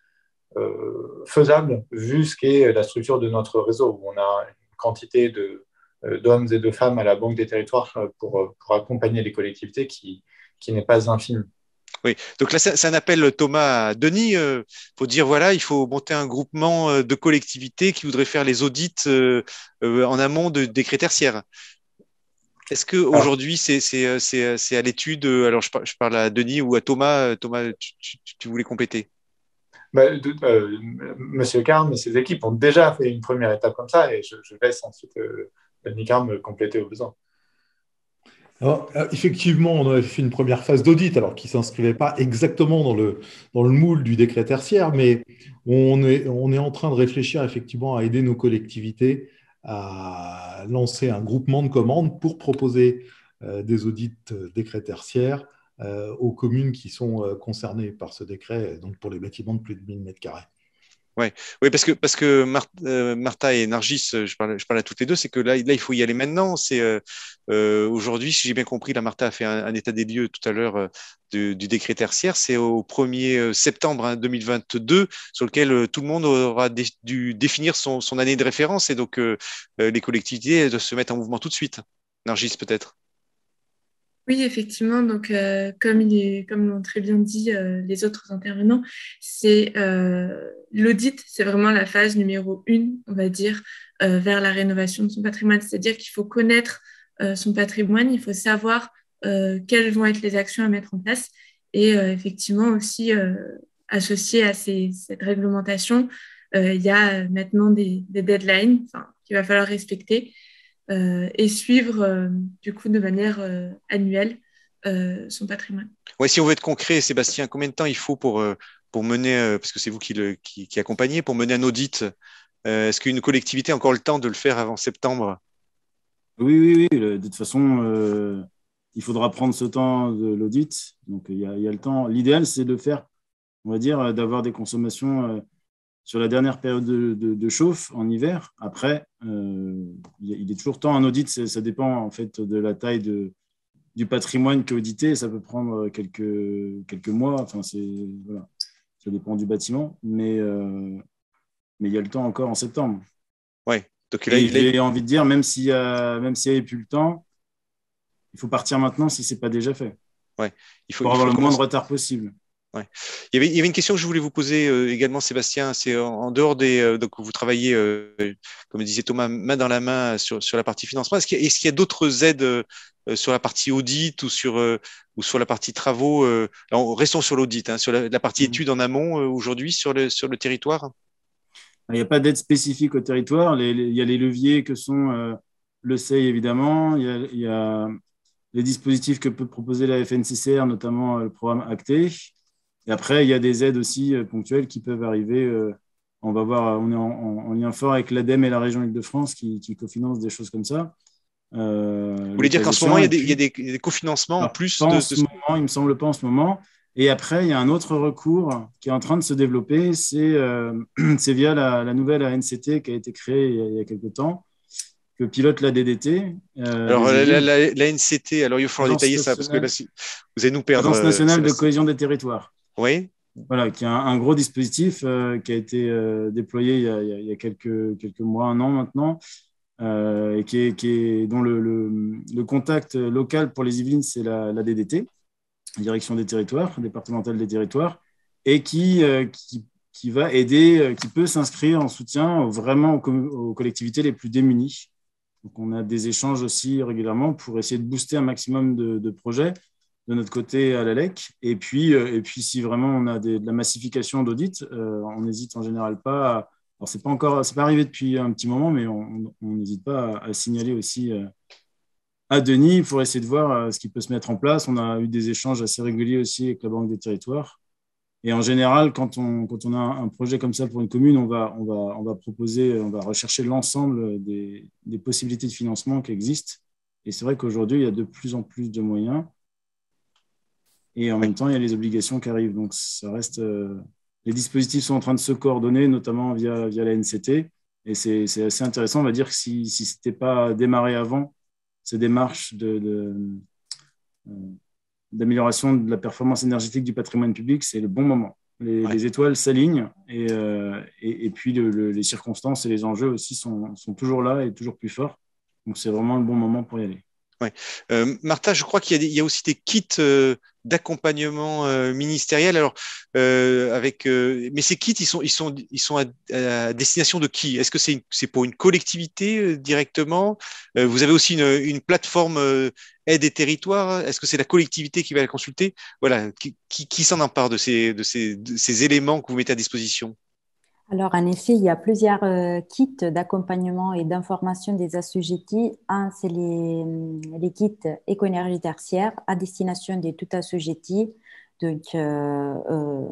F: euh, faisable, vu ce qu'est la structure de notre réseau, où on a une quantité de, euh, d'hommes et de femmes à la Banque des Territoires pour, pour accompagner les collectivités qui, qui n'est pas infime.
A: Oui, donc là, c'est un appel, Thomas, à Denis, euh, pour dire, voilà, il faut monter un groupement de collectivités qui voudraient faire les audits euh, euh, en amont de, des décrets tertiaires. Est-ce qu'aujourd'hui, c'est, c'est, c'est, c'est à l'étude, alors je parle, je parle à Denis ou à Thomas, Thomas, tu, tu, tu voulais compléter?
F: Bah, de, euh, Monsieur Carme et ses équipes ont déjà fait une première étape comme ça, et je, je laisse ensuite euh, Denis Carme compléter au besoin.
C: Alors, effectivement, on avait fait une première phase d'audit, alors qui ne s'inscrivait pas exactement dans le, dans le moule du décret tertiaire, mais on est, on est en train de réfléchir effectivement à aider nos collectivités à lancer un groupement de commandes pour proposer euh, des audits euh, décret tertiaire euh, aux communes qui sont euh, concernées par ce décret, donc pour les bâtiments de plus de mille mètres carrés.
A: Ouais. Oui, parce que, parce que Martha, euh, Martha et Nargis, je parle, je parle à toutes les deux, c'est que là, là, il faut y aller maintenant. C'est euh, euh, aujourd'hui, si j'ai bien compris, la Martha a fait un, un état des lieux tout à l'heure euh, du, du décret tertiaire. C'est au premier septembre hein, deux mille vingt-deux, sur lequel euh, tout le monde aura dé, dû définir son, son année de référence. Et donc, euh, les collectivités doivent se mettre en mouvement tout de suite. Nargis, peut-être.
B: Oui, effectivement. Donc, euh, comme il est, comme l'ont très bien dit euh, les autres intervenants, c'est euh, l'audit, c'est vraiment la phase numéro une, on va dire, euh, vers la rénovation de son patrimoine. C'est-à-dire qu'il faut connaître euh, son patrimoine, il faut savoir euh, quelles vont être les actions à mettre en place, et euh, effectivement aussi euh, associé à ces, cette réglementation, euh, il y a maintenant des, des deadlines, enfin, qu'il va falloir respecter. Euh, et suivre euh, du coup de manière euh, annuelle euh, son patrimoine.
A: Ouais, si on veut être concret, Sébastien, combien de temps il faut pour, euh, pour mener, euh, parce que c'est vous qui, le, qui, qui accompagnez, pour mener un audit Euh, est-ce qu'une collectivité a encore le temps de le faire avant septembre?
E: Oui, oui, oui. De toute façon, euh, il faudra prendre ce temps de l'audit. Donc, il y a, il y a le temps. L'idéal, c'est de faire, on va dire, d'avoir des consommations euh, sur la dernière période de, de, de chauffe en hiver. Après, euh, il est toujours temps. Un audit, ça dépend en fait de la taille de, du patrimoine qui est audité. Ça peut prendre quelques, quelques mois. Enfin, c'est, voilà, ça dépend du bâtiment. Mais, euh, mais il y a le temps encore en septembre.
A: Ouais. Donc, là,
E: Et
A: il a...
E: j'ai envie de dire, même s'il y a, même s'il n'y avait plus le temps, il faut partir maintenant si ce n'est pas déjà fait.
A: Ouais. Il faut,
E: pour
A: il
E: avoir
A: faut
E: le
A: commencer...
E: moins de retard possible.
A: Ouais. Il, y avait, il y avait une question que je voulais vous poser euh, également, Sébastien. C'est en, en dehors des. Euh, donc, vous travaillez, euh, comme disait Thomas, main dans la main sur, sur la partie financement. Est-ce qu'il y a, est-ce qu'il y a d'autres aides euh, sur la partie audit ou sur, euh, ou sur la partie travaux euh, alors, restons sur l'audit, hein, sur la, la partie
E: Mmh.
A: études en amont euh, aujourd'hui sur le, sur le territoire.
E: Il n'y a pas d'aide spécifique au territoire. Les, les, il y a les leviers que sont euh, le C E I, évidemment. Il y a, il y a les dispositifs que peut proposer la F N C C R, notamment euh, le programme ACTE. Et après, il y a des aides aussi euh, ponctuelles qui peuvent arriver. Euh, on va voir, on est en, en, en lien fort avec l'ADEME et la région Île-de-France qui, qui cofinancent des choses comme ça.
A: Euh, Vous voulez dire qu'en ce moment, il y a des, puis, il y a des, des cofinancements
E: alors,
A: en plus
E: pas
A: de,
E: en ce
A: de...
E: moment, il me semble pas en ce moment. Et après, il y a un autre recours qui est en train de se développer. C'est euh, via la, la nouvelle A N C T qui a été créée il y a, il y a quelques temps, que pilote la D D T.
A: Euh, alors, la, la, la, la N C T, alors il va falloir détailler ça parce que là, vous allez nous perdre.
E: L'Agence nationale euh, de cohésion des territoires.
A: Oui.
E: Voilà, qui a un, un gros dispositif euh, qui a été euh, déployé il y a, il y a quelques, quelques mois, un an maintenant, euh, et qui est, qui est, dont le, le, le contact local pour les Yvelines, c'est la, la D D T, Direction des territoires, départementale des territoires, et qui, euh, qui, qui va aider, euh, qui peut s'inscrire en soutien vraiment aux, aux collectivités les plus démunies. Donc, on a des échanges aussi régulièrement pour essayer de booster un maximum de, de projets de notre côté à l'A L E C. Et puis, euh, et puis si vraiment on a des, de la massification d'audit, euh, on n'hésite en général pas. À, alors, c'est pas encore, c'est pas arrivé depuis un petit moment, mais on n'hésite pas à, à signaler aussi euh, à Denis pour essayer de voir euh, ce qui peut se mettre en place. On a eu des échanges assez réguliers aussi avec la Banque des Territoires. Et en général, quand on, quand on a un projet comme ça pour une commune, on va, on va, on va proposer, on va rechercher l'ensemble des, des possibilités de financement qui existent. Et c'est vrai qu'aujourd'hui, il y a de plus en plus de moyens. Et en même temps, il y a les obligations qui arrivent. Donc, ça reste, euh, les dispositifs sont en train de se coordonner, notamment via, via la N C T. Et c'est, c'est assez intéressant. On va dire que si, si ce n'était pas démarré avant, ces démarches de, de, euh, d'amélioration de la performance énergétique du patrimoine public, c'est le bon moment. Les, ouais. les étoiles s'alignent et, euh, et, et puis le, le, les circonstances et les enjeux aussi sont, sont toujours là et toujours plus forts. Donc, c'est vraiment le bon moment pour y aller.
A: Ouais. Euh, Martha, je crois qu'il y a, des, il y a aussi des kits euh, d'accompagnement euh, ministériel. Alors, euh, avec, euh, mais ces kits, ils sont, ils sont, ils sont à, à destination de qui? Est-ce que c'est, une, c'est pour une collectivité euh, directement? euh, Vous avez aussi une, une plateforme euh, aide et territoire. Est-ce que c'est la collectivité qui va la consulter? Voilà, qui, qui, qui s'en empare de ces, de ces, de ces éléments que vous mettez à disposition?
D: Alors, en effet, il y a plusieurs euh, kits d'accompagnement et d'information des assujettis. Un, c'est les, les kits éco-énergie tertiaire à destination des tout assujettis, donc euh, euh,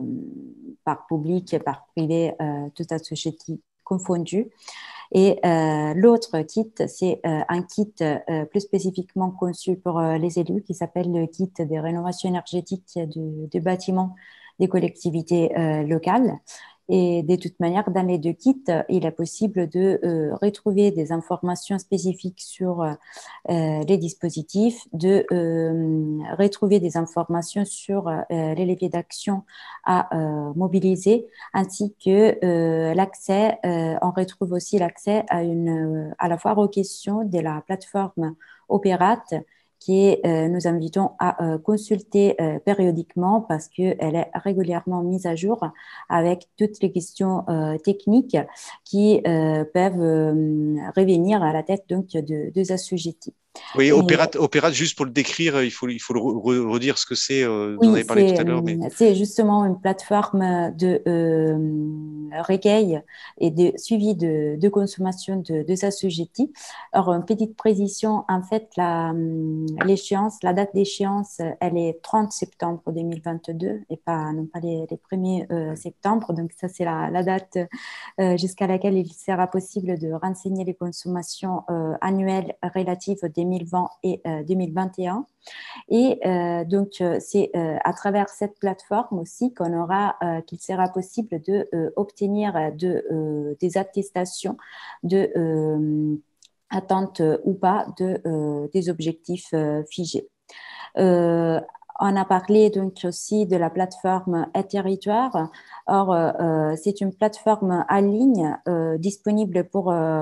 D: par public et par privé, euh, tout assujettis confondus. Et euh, l'autre kit, c'est euh, un kit euh, plus spécifiquement conçu pour euh, les élus qui s'appelle le kit des rénovations énergétiques du, du bâtiment des collectivités euh, locales. Et de toute manière, dans les deux kits, il est possible de euh, retrouver des informations spécifiques sur euh, les dispositifs, de euh, retrouver des informations sur euh, les leviers d'action à euh, mobiliser, ainsi que euh, l'accès, euh, on retrouve aussi l'accès à, une, à la foire aux questions de la plateforme Opérate, qui euh, nous invitons à euh, consulter euh, périodiquement parce qu'elle est régulièrement mise à jour avec toutes les questions euh, techniques qui euh, peuvent euh, revenir à la tête donc, de, des assujettis.
A: Oui, Opérate, Opérate, juste pour le décrire, il faut, il faut le redire ce que c'est. Euh,
D: oui,
A: vous en avez parlé tout à l'heure. Mais...
D: c'est justement une plateforme de euh, recueil et de suivi de, de consommation de, de assujettis. Alors, une petite précision, en fait, la, l'échéance, la date d'échéance, elle est trente septembre deux mille vingt-deux et pas, non pas les, les premiers euh, septembre. Donc, ça, c'est la, la date euh, jusqu'à laquelle laquelle il sera possible de renseigner les consommations euh, annuelles relatives deux mille vingt et euh, deux mille vingt et un. Et euh, donc, c'est euh, à travers cette plateforme aussi qu'on aura, euh, qu'il sera possible de euh, obtenir de, euh, des attestations de euh, atteinte ou pas de, euh, des objectifs euh, figés. Euh, on a parlé donc aussi de la plateforme e-territoire. Or, euh, c'est une plateforme en ligne euh, disponible pour euh,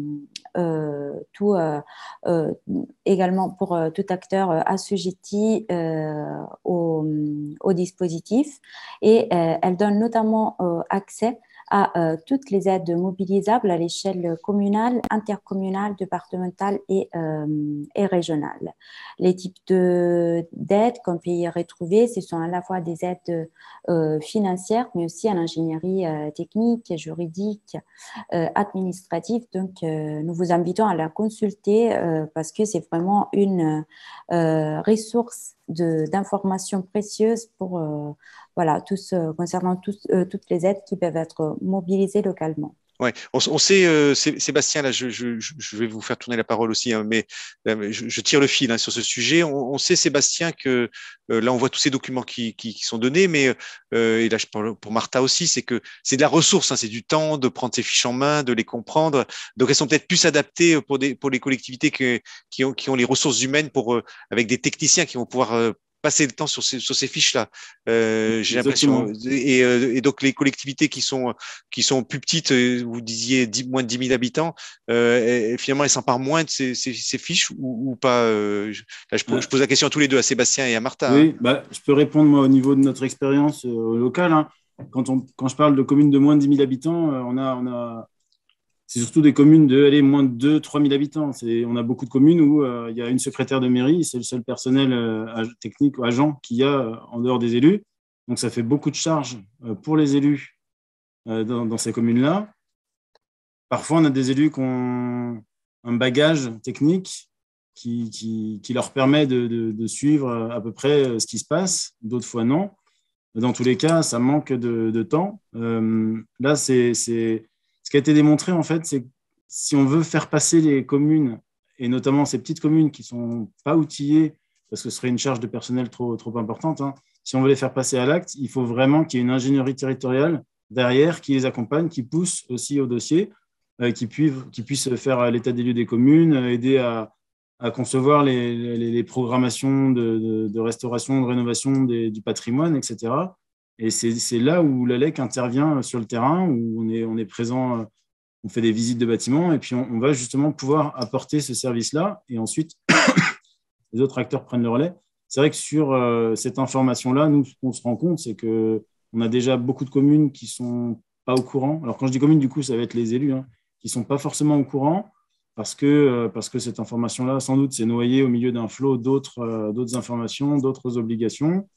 D: euh, tout, euh, euh, également pour euh, tout acteur euh, assujetti euh, au, au dispositif. Et euh, elle donne notamment euh, accès à euh, toutes les aides mobilisables à l'échelle communale, intercommunale, départementale et, euh, et régionale. Les types de, d'aides qu'on peut y retrouver, ce sont à la fois des aides euh, financières, mais aussi en ingénierie euh, technique, juridique, euh, administrative. Donc, euh, nous vous invitons à la consulter euh, parce que c'est vraiment une euh, ressource de, d'informations précieuses pour euh, voilà, tous, euh, concernant tous, euh, toutes les aides qui peuvent être mobilisées localement.
A: Ouais, on, on sait, euh, Sébastien, là, je, je, je vais vous faire tourner la parole aussi, hein, mais euh, je, je tire le fil hein, sur ce sujet. On, on sait, Sébastien, que euh, là, on voit tous ces documents qui, qui, qui sont donnés, mais euh, et là, je parle pour Martha aussi, c'est que c'est de la ressource, hein, c'est du temps de prendre ces fiches en main, de les comprendre. Donc, elles sont peut-être plus adaptées pour des pour les collectivités que, qui ont qui ont les ressources humaines pour euh, avec des techniciens qui vont pouvoir euh, passer le temps sur ces, sur ces fiches-là. Euh, j'ai l'impression. Et, et donc, les collectivités qui sont, qui sont plus petites, vous disiez dix, moins de dix mille habitants, euh, et finalement, elles s'emparent moins de ces, ces, ces fiches ou, ou pas euh, là, je, pose, je pose la question à tous les deux, à Sébastien et à Martha.
E: Oui,
A: hein.
E: bah, je peux répondre moi au niveau de notre expérience euh, locale. Hein. Quand, on, quand je parle de communes de moins de dix mille habitants, euh, on a, on a c'est surtout des communes de allez, moins de deux à trois mille habitants. C'est, on a beaucoup de communes où euh, il y a une secrétaire de mairie, c'est le seul personnel euh, technique ou agent qu'il y a euh, en dehors des élus. Donc, ça fait beaucoup de charges euh, pour les élus euh, dans, dans ces communes-là. Parfois, on a des élus qui ont un bagage technique qui, qui, qui leur permet de, de, de suivre à peu près ce qui se passe. D'autres fois, non. Dans tous les cas, ça manque de, de temps. Euh, là, c'est... c'est Ce qui a été démontré, en fait, c'est que si on veut faire passer les communes, et notamment ces petites communes qui ne sont pas outillées, parce que ce serait une charge de personnel trop, trop importante, hein, si on veut les faire passer à l'acte, il faut vraiment qu'il y ait une ingénierie territoriale derrière qui les accompagne, qui pousse aussi au dossier, euh, qui, puisse, qui puisse faire l'état des lieux des communes, aider à, à concevoir les, les, les programmations de, de, de restauration, de rénovation des, du patrimoine, et cetera. Et c'est, c'est là où l'A L E C intervient sur le terrain, où on est, on est présent, on fait des visites de bâtiments, et puis on, on va justement pouvoir apporter ce service-là, et ensuite, les autres acteurs prennent le relais. C'est vrai que sur euh, cette information-là, nous, ce qu'on se rend compte, c'est qu'on a déjà beaucoup de communes qui ne sont pas au courant. Alors, quand je dis communes, du coup, ça va être les élus, hein, qui ne sont pas forcément au courant, parce que, euh, parce que cette information-là, sans doute, c'est noyé au milieu d'un flot d'autres, euh, d'autres informations, d'autres obligations.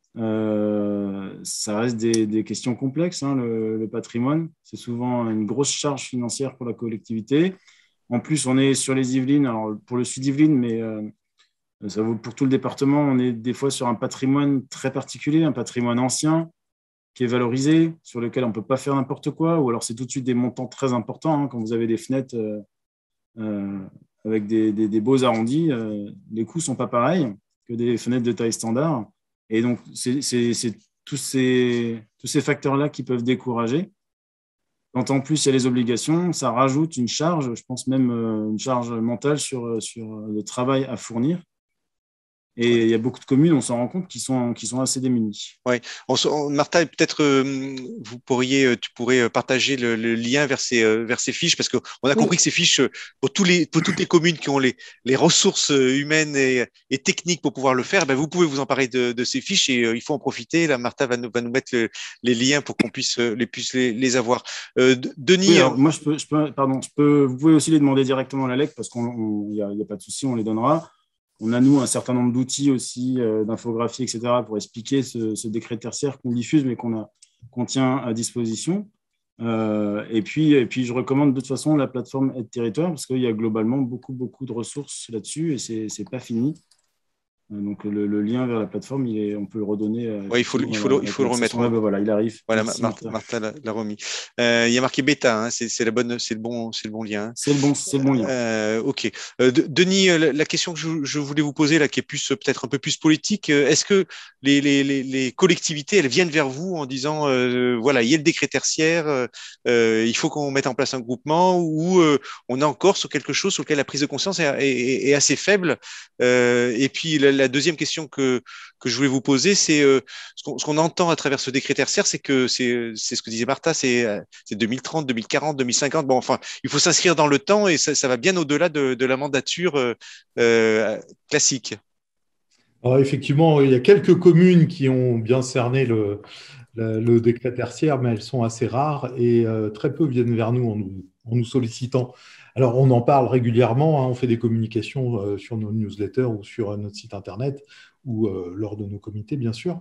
E: Euh, ça reste des, des questions complexes, hein, le, le patrimoine. C'est souvent une grosse charge financière pour la collectivité. En plus, on est sur les Yvelines, alors pour le sud Yvelines, mais euh, ça vaut pour tout le département. On est des fois sur un patrimoine très particulier, un patrimoine ancien qui est valorisé, sur lequel on ne peut pas faire n'importe quoi, ou alors c'est tout de suite des montants très importants. Hein, quand vous avez des fenêtres euh, euh, avec des, des, des beaux arrondis, euh, les coûts ne sont pas pareils que des fenêtres de taille standard. Et donc, c'est, c'est, c'est tous ces, tous ces facteurs-là qui peuvent décourager. Quand en plus, il y a les obligations, ça rajoute une charge, je pense même une charge mentale sur, sur le travail à fournir. Et il y a beaucoup de communes, on s'en rend compte, qui sont, qui sont assez démunies.
A: Oui. Martha, peut-être euh, vous pourriez, tu pourrais partager le, le lien vers ces, euh, vers ces fiches, parce qu'on a oui. compris que ces fiches, pour, tous les, pour toutes les communes qui ont les, les ressources humaines et, et techniques pour pouvoir le faire, ben vous pouvez vous emparer de, de ces fiches et euh, il faut en profiter. Là, Martha va nous, va nous mettre le, les liens pour qu'on puisse les, puisse les, les avoir. Euh, Denis.
E: Oui, alors, moi, je peux, je peux, pardon, je peux, vous pouvez aussi les demander directement à l'A L E C, parce qu'il n'y a, a pas de souci, on les donnera. On a, nous, un certain nombre d'outils aussi, euh, d'infographie, et cetera, pour expliquer ce, ce décret tertiaire qu'on diffuse, mais qu'on, a, qu'on tient à disposition. Euh, et, puis, et puis, je recommande de toute façon la plateforme Aide Territoire, parce qu'il y a globalement beaucoup, beaucoup de ressources là-dessus, et ce n'est pas fini. Donc, le, le lien vers la plateforme, il est, on peut le redonner.
A: Oui, il faut, il faut, le, il faut le remettre.
E: Ouais, ben voilà, il arrive.
A: Voilà, Merci, Martha, Martha l'a remis. Euh, il y a marqué bêta, hein, c'est le, le, bon, le bon lien. Hein.
E: C'est le, bon, le bon lien.
A: Euh, ok. Euh, Denis, la, la question que je, je, voulais vous poser, là, qui est plus peut-être un peu plus politique, est-ce que les, les, les, les collectivités, elles viennent vers vous en disant, euh, voilà, il y a le décret tertiaire, euh, il faut qu'on mette en place un groupement, ou euh, on est encore sur quelque chose sur lequel la prise de conscience est, est, est assez faible. Euh, et puis, la, la deuxième question que, que je voulais vous poser, c'est euh, ce qu'on qu'on entend à travers ce décret tertiaire, c'est que c'est ce que disait Martha, c'est deux mille trente, deux mille quarante, deux mille cinquante. Bon, enfin, il faut s'inscrire dans le temps et ça, ça va bien au-delà de, de la mandature euh, euh, classique.
C: Alors, effectivement, il y a quelques communes qui ont bien cerné le, le, le décret tertiaire, mais elles sont assez rares et euh, très peu viennent vers nous en, nous en nous sollicitant. Alors, on en parle régulièrement, hein, on fait des communications euh, sur nos newsletters ou sur notre site internet ou euh, lors de nos comités, bien sûr.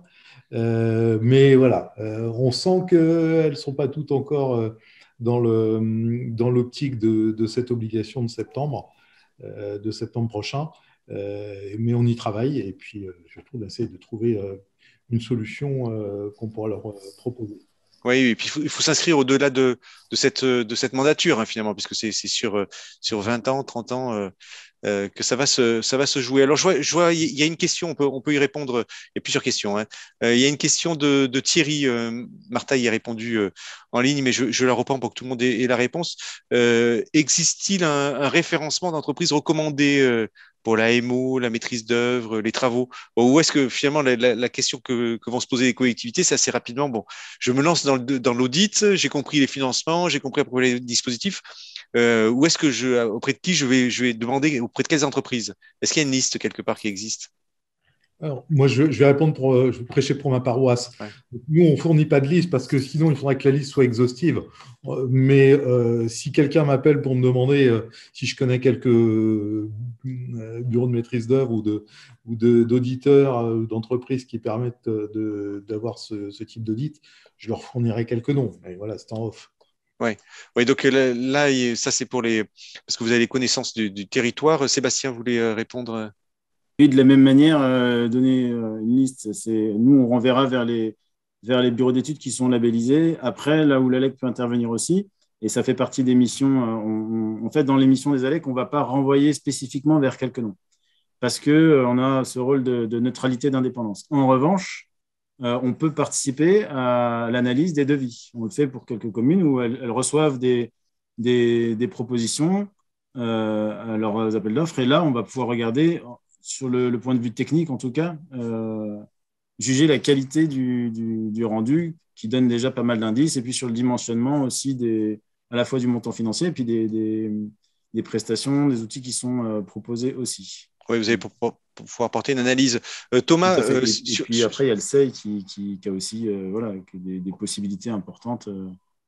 C: Euh, mais voilà, euh, on sent qu'elles ne sont pas toutes encore euh, dans le, dans l'optique de, de cette obligation de septembre, euh, de septembre prochain. Euh, mais on y travaille et puis euh, je trouve d'essayer de trouver euh, une solution euh, qu'on pourra leur euh, proposer.
A: Oui, et puis il faut, il faut s'inscrire au-delà de, de, cette, de cette mandature, hein, finalement, puisque c'est sur, sur vingt ans, trente ans euh, euh, que ça va, se, ça va se jouer. Alors, je vois, je vois, il y a une question, on peut, on peut y répondre, il y a plusieurs questions. Hein. Euh, il y a une question de, de Thierry, euh, Martha y a répondu euh, en ligne, mais je, je la reprends pour que tout le monde ait, ait la réponse. Euh, Existe-t-il un, un référencement d'entreprise recommandé euh, pour la M O, la maîtrise d'œuvre, les travaux? Ou est-ce que finalement la, la, la question que, que vont se poser les collectivités, c'est assez rapidement, bon, je me lance dans, le, dans l'audit, j'ai compris les financements, j'ai compris les dispositifs, euh, où est-ce que je, auprès de qui je vais, je vais demander, auprès de quelles entreprises? Est-ce qu'il y a une liste quelque part qui existe?
C: Alors, moi, je, je vais répondre pour, je vais prêcher pour ma paroisse. Ouais. Nous, on ne fournit pas de liste parce que sinon, il faudrait que la liste soit exhaustive. Mais euh, si quelqu'un m'appelle pour me demander euh, si je connais quelques euh, bureaux de maîtrise d'œuvre ou, de, ou de, d'auditeurs euh, d'entreprises qui permettent de, d'avoir ce, ce type d'audit, je leur fournirai quelques noms. Mais voilà, c'est en off.
A: Oui, ouais, donc là, là, ça, c'est pour les. Parce que vous avez les connaissances du, du territoire. Sébastien voulait répondre.
E: Oui, de la même manière, euh, donner euh, une liste, c'est nous, on renverra vers les, vers les bureaux d'études qui sont labellisés. Après, là où l'A L E C peut intervenir aussi, et ça fait partie des missions, euh, on, on, en fait, dans les missions des A L E C, on ne va pas renvoyer spécifiquement vers quelques noms, parce qu'on euh, a ce rôle de, de neutralité, d'indépendance. En revanche, euh, on peut participer à l'analyse des devis. On le fait pour quelques communes où elles, elles reçoivent des, des, des propositions euh, à leurs appels d'offres, et là, on va pouvoir regarder sur le, le point de vue technique, en tout cas, euh, juger la qualité du, du, du rendu, qui donne déjà pas mal d'indices, et puis sur le dimensionnement aussi, des, à la fois du montant financier, et puis des, des, des prestations, des outils qui sont euh, proposés aussi.
A: Oui, vous allez pour, pour, pour pouvoir apporter une analyse. Euh, Thomas,
E: et,
A: euh,
E: et
A: sur,
E: puis après, il y a le S E I qui, qui, qui a aussi euh, voilà, des, des possibilités importantes, euh,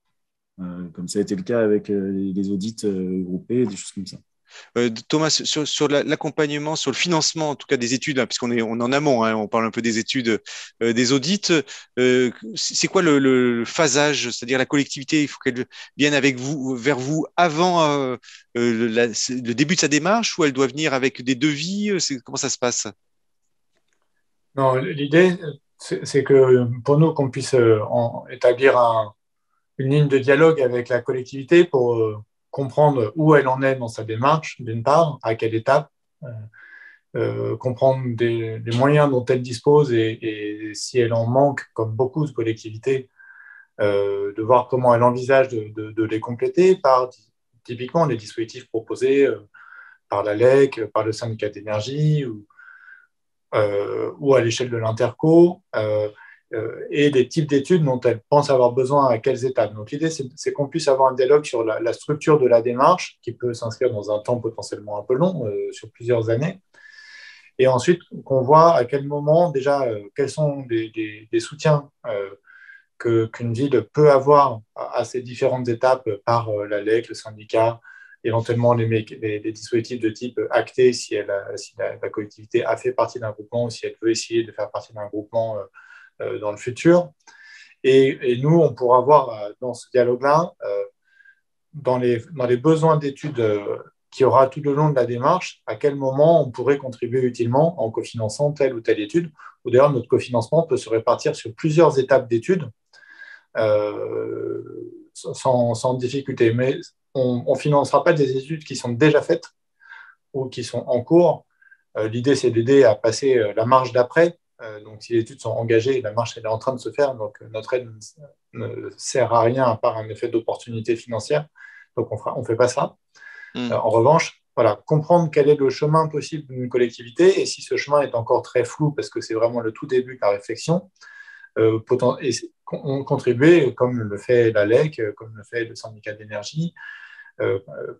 E: euh, comme ça a été le cas avec euh, les audits euh, groupés, des choses comme ça.
A: Euh, Thomas, sur, sur l'accompagnement, sur le financement, en tout cas des études, hein, puisqu'on est on est en amont, hein, on parle un peu des études, euh, des audits. Euh, c'est quoi le, le phasage, c'est-à-dire la collectivité, il faut qu'elle vienne avec vous, vers vous avant euh, le, la, le début de sa démarche, ou elle doit venir avec des devis? Comment ça se passe?
F: Non, l'idée, c'est que pour nous, qu'on puisse en, établir un, une ligne de dialogue avec la collectivité pour euh, comprendre où elle en est dans sa démarche, d'une part, à quelle étape, euh, euh, comprendre des, les moyens dont elle dispose et, et si elle en manque, comme beaucoup de collectivités, euh, de voir comment elle envisage de, de, de les compléter par typiquement les dispositifs proposés euh, par l'A L E C, par le syndicat d'énergie ou, euh, ou à l'échelle de l'Interco. Euh, Euh, et des types d'études dont elles pensent avoir besoin à quelles étapes. Donc l'idée, c'est qu'on puisse avoir un dialogue sur la, la structure de la démarche, qui peut s'inscrire dans un temps potentiellement un peu long, euh, sur plusieurs années. Et ensuite, qu'on voit à quel moment, déjà, euh, quels sont des, des, des soutiens euh, que, qu'une ville peut avoir à, à ces différentes étapes par euh, la L E C, le syndicat, éventuellement les, les, les dispositifs de type acté, si, elle a, si la, la collectivité a fait partie d'un groupement, ou si elle veut essayer de faire partie d'un groupement euh, dans le futur. Et, et nous, on pourra voir dans ce dialogue-là, euh, dans, les, dans les besoins d'études euh, qu'il y aura tout le long de la démarche, à quel moment on pourrait contribuer utilement en cofinançant telle ou telle étude. Ou d'ailleurs, notre cofinancement peut se répartir sur plusieurs étapes d'études euh, sans, sans difficulté. Mais on ne financera pas des études qui sont déjà faites ou qui sont en cours. Euh, l'idée, c'est d'aider à passer la marche d'après. Euh, donc, si les études sont engagées, la marche elle est en train de se faire. Donc, notre aide ne, ne sert à rien à part un effet d'opportunité financière. Donc, on ne fait pas ça. Mmh. Euh, en revanche, voilà, comprendre quel est le chemin possible d'une collectivité et si ce chemin est encore très flou parce que c'est vraiment le tout début de la réflexion, euh, poten- et con- contribuer, comme le fait l'A L E C, comme le fait le syndicat d'énergie, euh, euh,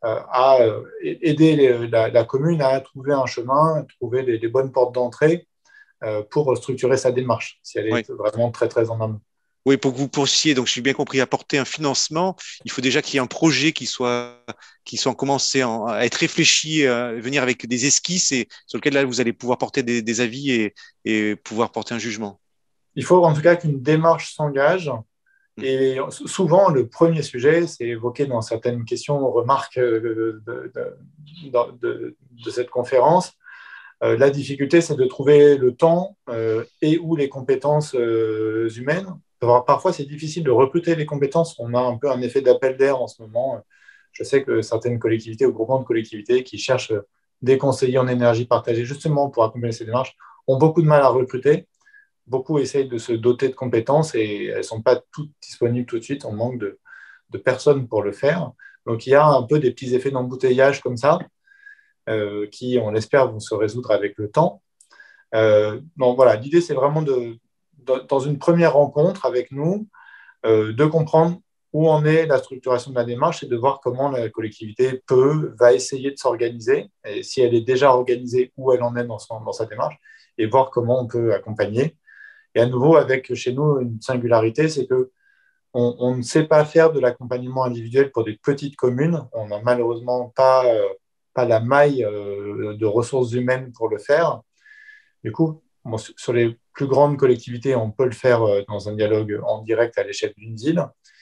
F: à euh, aider les, la, la commune à trouver un chemin, à trouver les, les bonnes portes d'entrée euh, pour structurer sa démarche, si elle est oui. vraiment très, très en amont.
A: Oui, pour que vous puissiez, donc je suis bien compris, apporter un financement, il faut déjà qu'il y ait un projet qui soit, qui soit commencé en, à être réfléchi, à venir avec des esquisses et sur lequel là vous allez pouvoir porter des, des avis et, et pouvoir porter un jugement.
F: Il faut en tout cas qu'une démarche s'engage. Et souvent, le premier sujet, c'est évoqué dans certaines questions, remarques de, de, de, de, de cette conférence. Euh, la difficulté, c'est de trouver le temps euh, et ou les compétences euh, humaines. Parfois, c'est difficile de recruter les compétences. On a un peu un effet d'appel d'air en ce moment. Je sais que certaines collectivités ou groupements de collectivités qui cherchent des conseillers en énergie partagée justement pour accompagner ces démarches ont beaucoup de mal à recruter. Beaucoup essayent de se doter de compétences et elles ne sont pas toutes disponibles tout de suite. On manque de, de personnes pour le faire. Donc, il y a un peu des petits effets d'embouteillage comme ça euh, qui, on l'espère, vont se résoudre avec le temps. Euh, donc, voilà, l'idée, c'est vraiment de dans une première rencontre avec nous, euh, de comprendre où en est la structuration de la démarche et de voir comment la collectivité peut, va essayer de s'organiser, et si elle est déjà organisée, où elle en est dans, son, dans sa démarche, et voir comment on peut accompagner. Et à nouveau, avec chez nous, une singularité, c'est qu'on on ne sait pas faire de l'accompagnement individuel pour des petites communes. On n'a malheureusement pas, euh, pas la maille euh, de ressources humaines pour le faire. Du coup, bon, sur les plus grandes collectivités, on peut le faire dans un dialogue en direct à l'échelle d'une ville.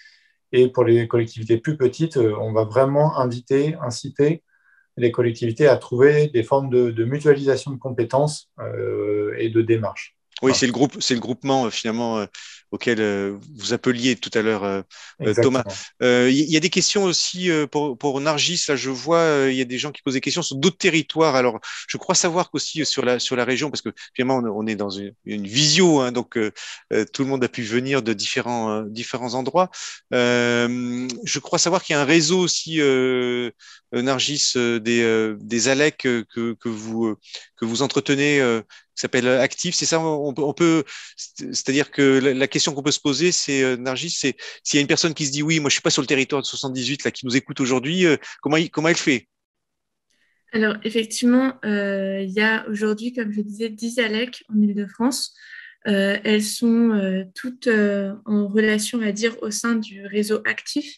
F: Et pour les collectivités plus petites, on va vraiment inviter, inciter les collectivités à trouver des formes de, de mutualisation de compétences euh, et de démarches.
A: Oui, voilà. c'est le groupe, c'est le groupement euh, finalement euh, auquel euh, vous appeliez tout à l'heure, euh, Thomas. Il euh, y, y a des questions aussi euh, pour, pour Nargis. Là, je vois, il euh, y a des gens qui posent des questions sur d'autres territoires. Alors, je crois savoir qu'aussi sur la sur la région, parce que finalement on est dans une, une visio, hein, donc euh, tout le monde a pu venir de différents euh, différents endroits. Euh, je crois savoir qu'il y a un réseau aussi, euh, Nargis, euh, des euh, des A L E C que que vous euh, que vous entretenez. Euh, qui s'appelle Actif, c'est ça, on peut, on peut c'est-à-dire que la, la question qu'on peut se poser, c'est, euh, Nargis, c'est s'il y a une personne qui se dit oui, moi je suis pas sur le territoire de soixante-dix-huit, là, qui nous écoute aujourd'hui, euh, comment, il, comment elle fait?
B: Alors, effectivement, euh, il y a aujourd'hui, comme je disais, dix A L E C en Île-de-France. Euh, elles sont euh, toutes euh, en relation, à dire, au sein du réseau Actif.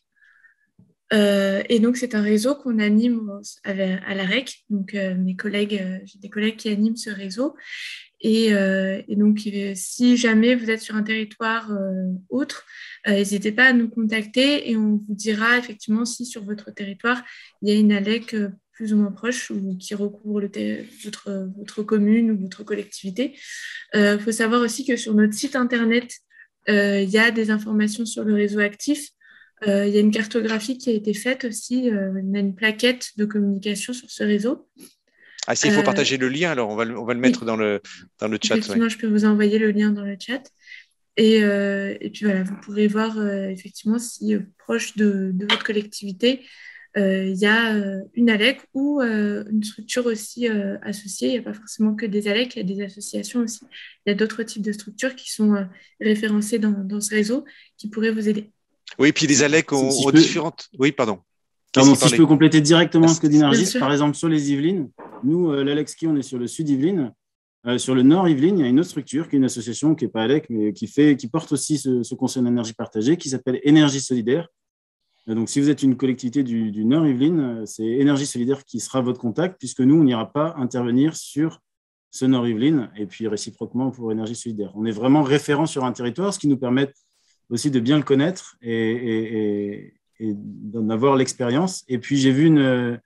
B: Euh, et donc, c'est un réseau qu'on anime à la, à la R E C. Donc, euh, mes collègues, euh, j'ai des collègues qui animent ce réseau. Et, euh, et donc, euh, si jamais vous êtes sur un territoire euh, autre, euh, n'hésitez pas à nous contacter et on vous dira effectivement si sur votre territoire, il y a une A L E C plus ou moins proche ou qui recouvre le votre, votre commune ou votre collectivité. Il euh, faut savoir aussi que sur notre site internet, euh, il y a des informations sur le réseau Actif. Euh, il y a une cartographie qui a été faite aussi, euh, il y a une plaquette de communication sur ce réseau.
A: Ah, s'il faut euh, partager le lien, alors on va, on va le mettre oui. dans, le, dans le chat.
B: Effectivement, ouais. Je peux vous envoyer le lien dans le chat. Et, euh, et puis voilà, vous pourrez voir euh, effectivement si euh, proche de, de votre collectivité, euh, il y a euh, une A L E C ou euh, une structure aussi euh, associée. Il n'y a pas forcément que des A L E C, il y a des associations aussi. Il y a d'autres types de structures qui sont euh, référencées dans, dans ce réseau qui pourraient vous aider.
A: Oui, puis les A L E C ont,
E: si
A: ont
E: peux...
A: différentes. Oui, pardon.
E: Pardon, si je peux compléter directement ce que dit Nargis, par exemple, sur les Yvelines, nous, euh, l'A L E C, on est sur le sud Yvelines. Euh, sur le nord Yvelines, il y a une autre structure qui est une association qui n'est pas A L E C, mais qui, fait, qui porte aussi ce, ce conseil d'énergie partagée qui s'appelle Énergie Solidaire. Euh, donc, si vous êtes une collectivité du, du nord Yvelines, c'est Énergie Solidaire qui sera votre contact, puisque nous, on n'ira pas intervenir sur ce nord Yvelines, et puis réciproquement pour Énergie Solidaire. On est vraiment référent sur un territoire, ce qui nous permet aussi de bien le connaître et, et, et, et d'en avoir l'expérience. Et puis, j'ai vu une,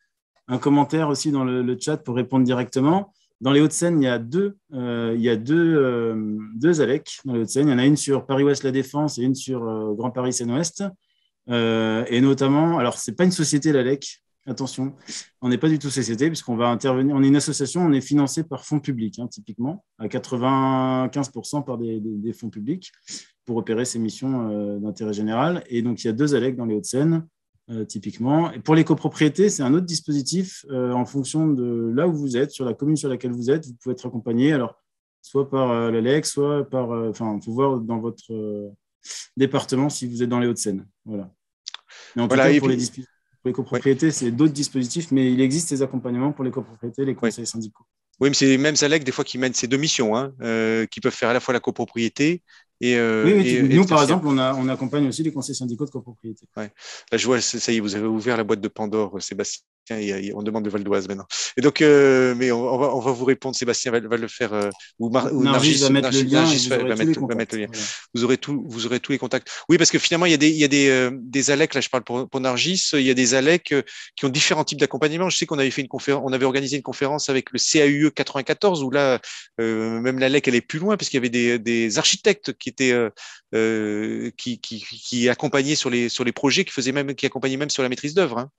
E: un commentaire aussi dans le, le chat pour répondre directement. Dans les Hauts-de-Seine, il y a deux, euh, il y a deux, euh, deux A L E C dans les Hauts-de-Seine. Il y en a une sur Paris-Ouest La Défense et une sur euh, Grand Paris Seine-Ouest. Euh, et notamment, alors ce n'est pas une société, l'A L E C, attention, on n'est pas du tout société, puisqu'on va intervenir, on est une association, on est financé par fonds publics, hein, typiquement, à quatre-vingt-quinze pour cent par des, des, des fonds publics pour opérer ces missions euh, d'intérêt général. Et donc, il y a deux A L E C dans les Hauts-de-Seine, euh, typiquement. Et pour les copropriétés, c'est un autre dispositif euh, en fonction de là où vous êtes, sur la commune sur laquelle vous êtes, vous pouvez être accompagné, alors, soit par euh, l'A L E C, soit par, euh, enfin, il faut voir dans votre euh, département si vous êtes dans les Hauts-de-Seine. Voilà. Mais en tout
A: voilà,
E: cas, pour
A: puis,
E: les, disp- pour les copropriétés, ouais. c'est d'autres dispositifs, mais il existe des accompagnements pour les copropriétés, les conseils ouais. syndicaux.
A: Oui, mais c'est les mêmes A L E C des fois qui mènent ces deux missions, hein, euh, qui peuvent faire à la fois la copropriété et. Euh,
E: oui, oui
A: et,
E: nous,
A: et
E: par exemple, on, a, on accompagne aussi les conseils syndicaux de copropriété.
A: Ouais. Là, je vois, ça y est, vous avez ouvert la boîte de Pandore, Sébastien. Et on demande de Val d'Oise maintenant. Et donc, euh, mais on, on, va, on va vous répondre. Sébastien va, va le faire. Euh,
E: ou, Mar- ou Nargis, Nargis va mettre Nargis, le lien. Nargis va, va, mettre,
A: va mettre le lien. Voilà. Vous aurez tout, vous aurez tous les contacts. Oui, parce que finalement, il y a des, il y a des, euh, des A L E C. Là, je parle pour, pour Nargis. Il y a des A L E C qui ont différents types d'accompagnement. Je sais qu'on avait fait une conférence, on avait organisé une conférence avec le C A U E quatre-vingt-quatorze où là, euh, même l'A L E C elle est plus loin parce qu'il y avait des, des architectes qui étaient, euh, euh, qui, qui, qui accompagnaient sur les, sur les projets, qui faisaient même, qui accompagnaient même sur la maîtrise d'œuvre. Hein.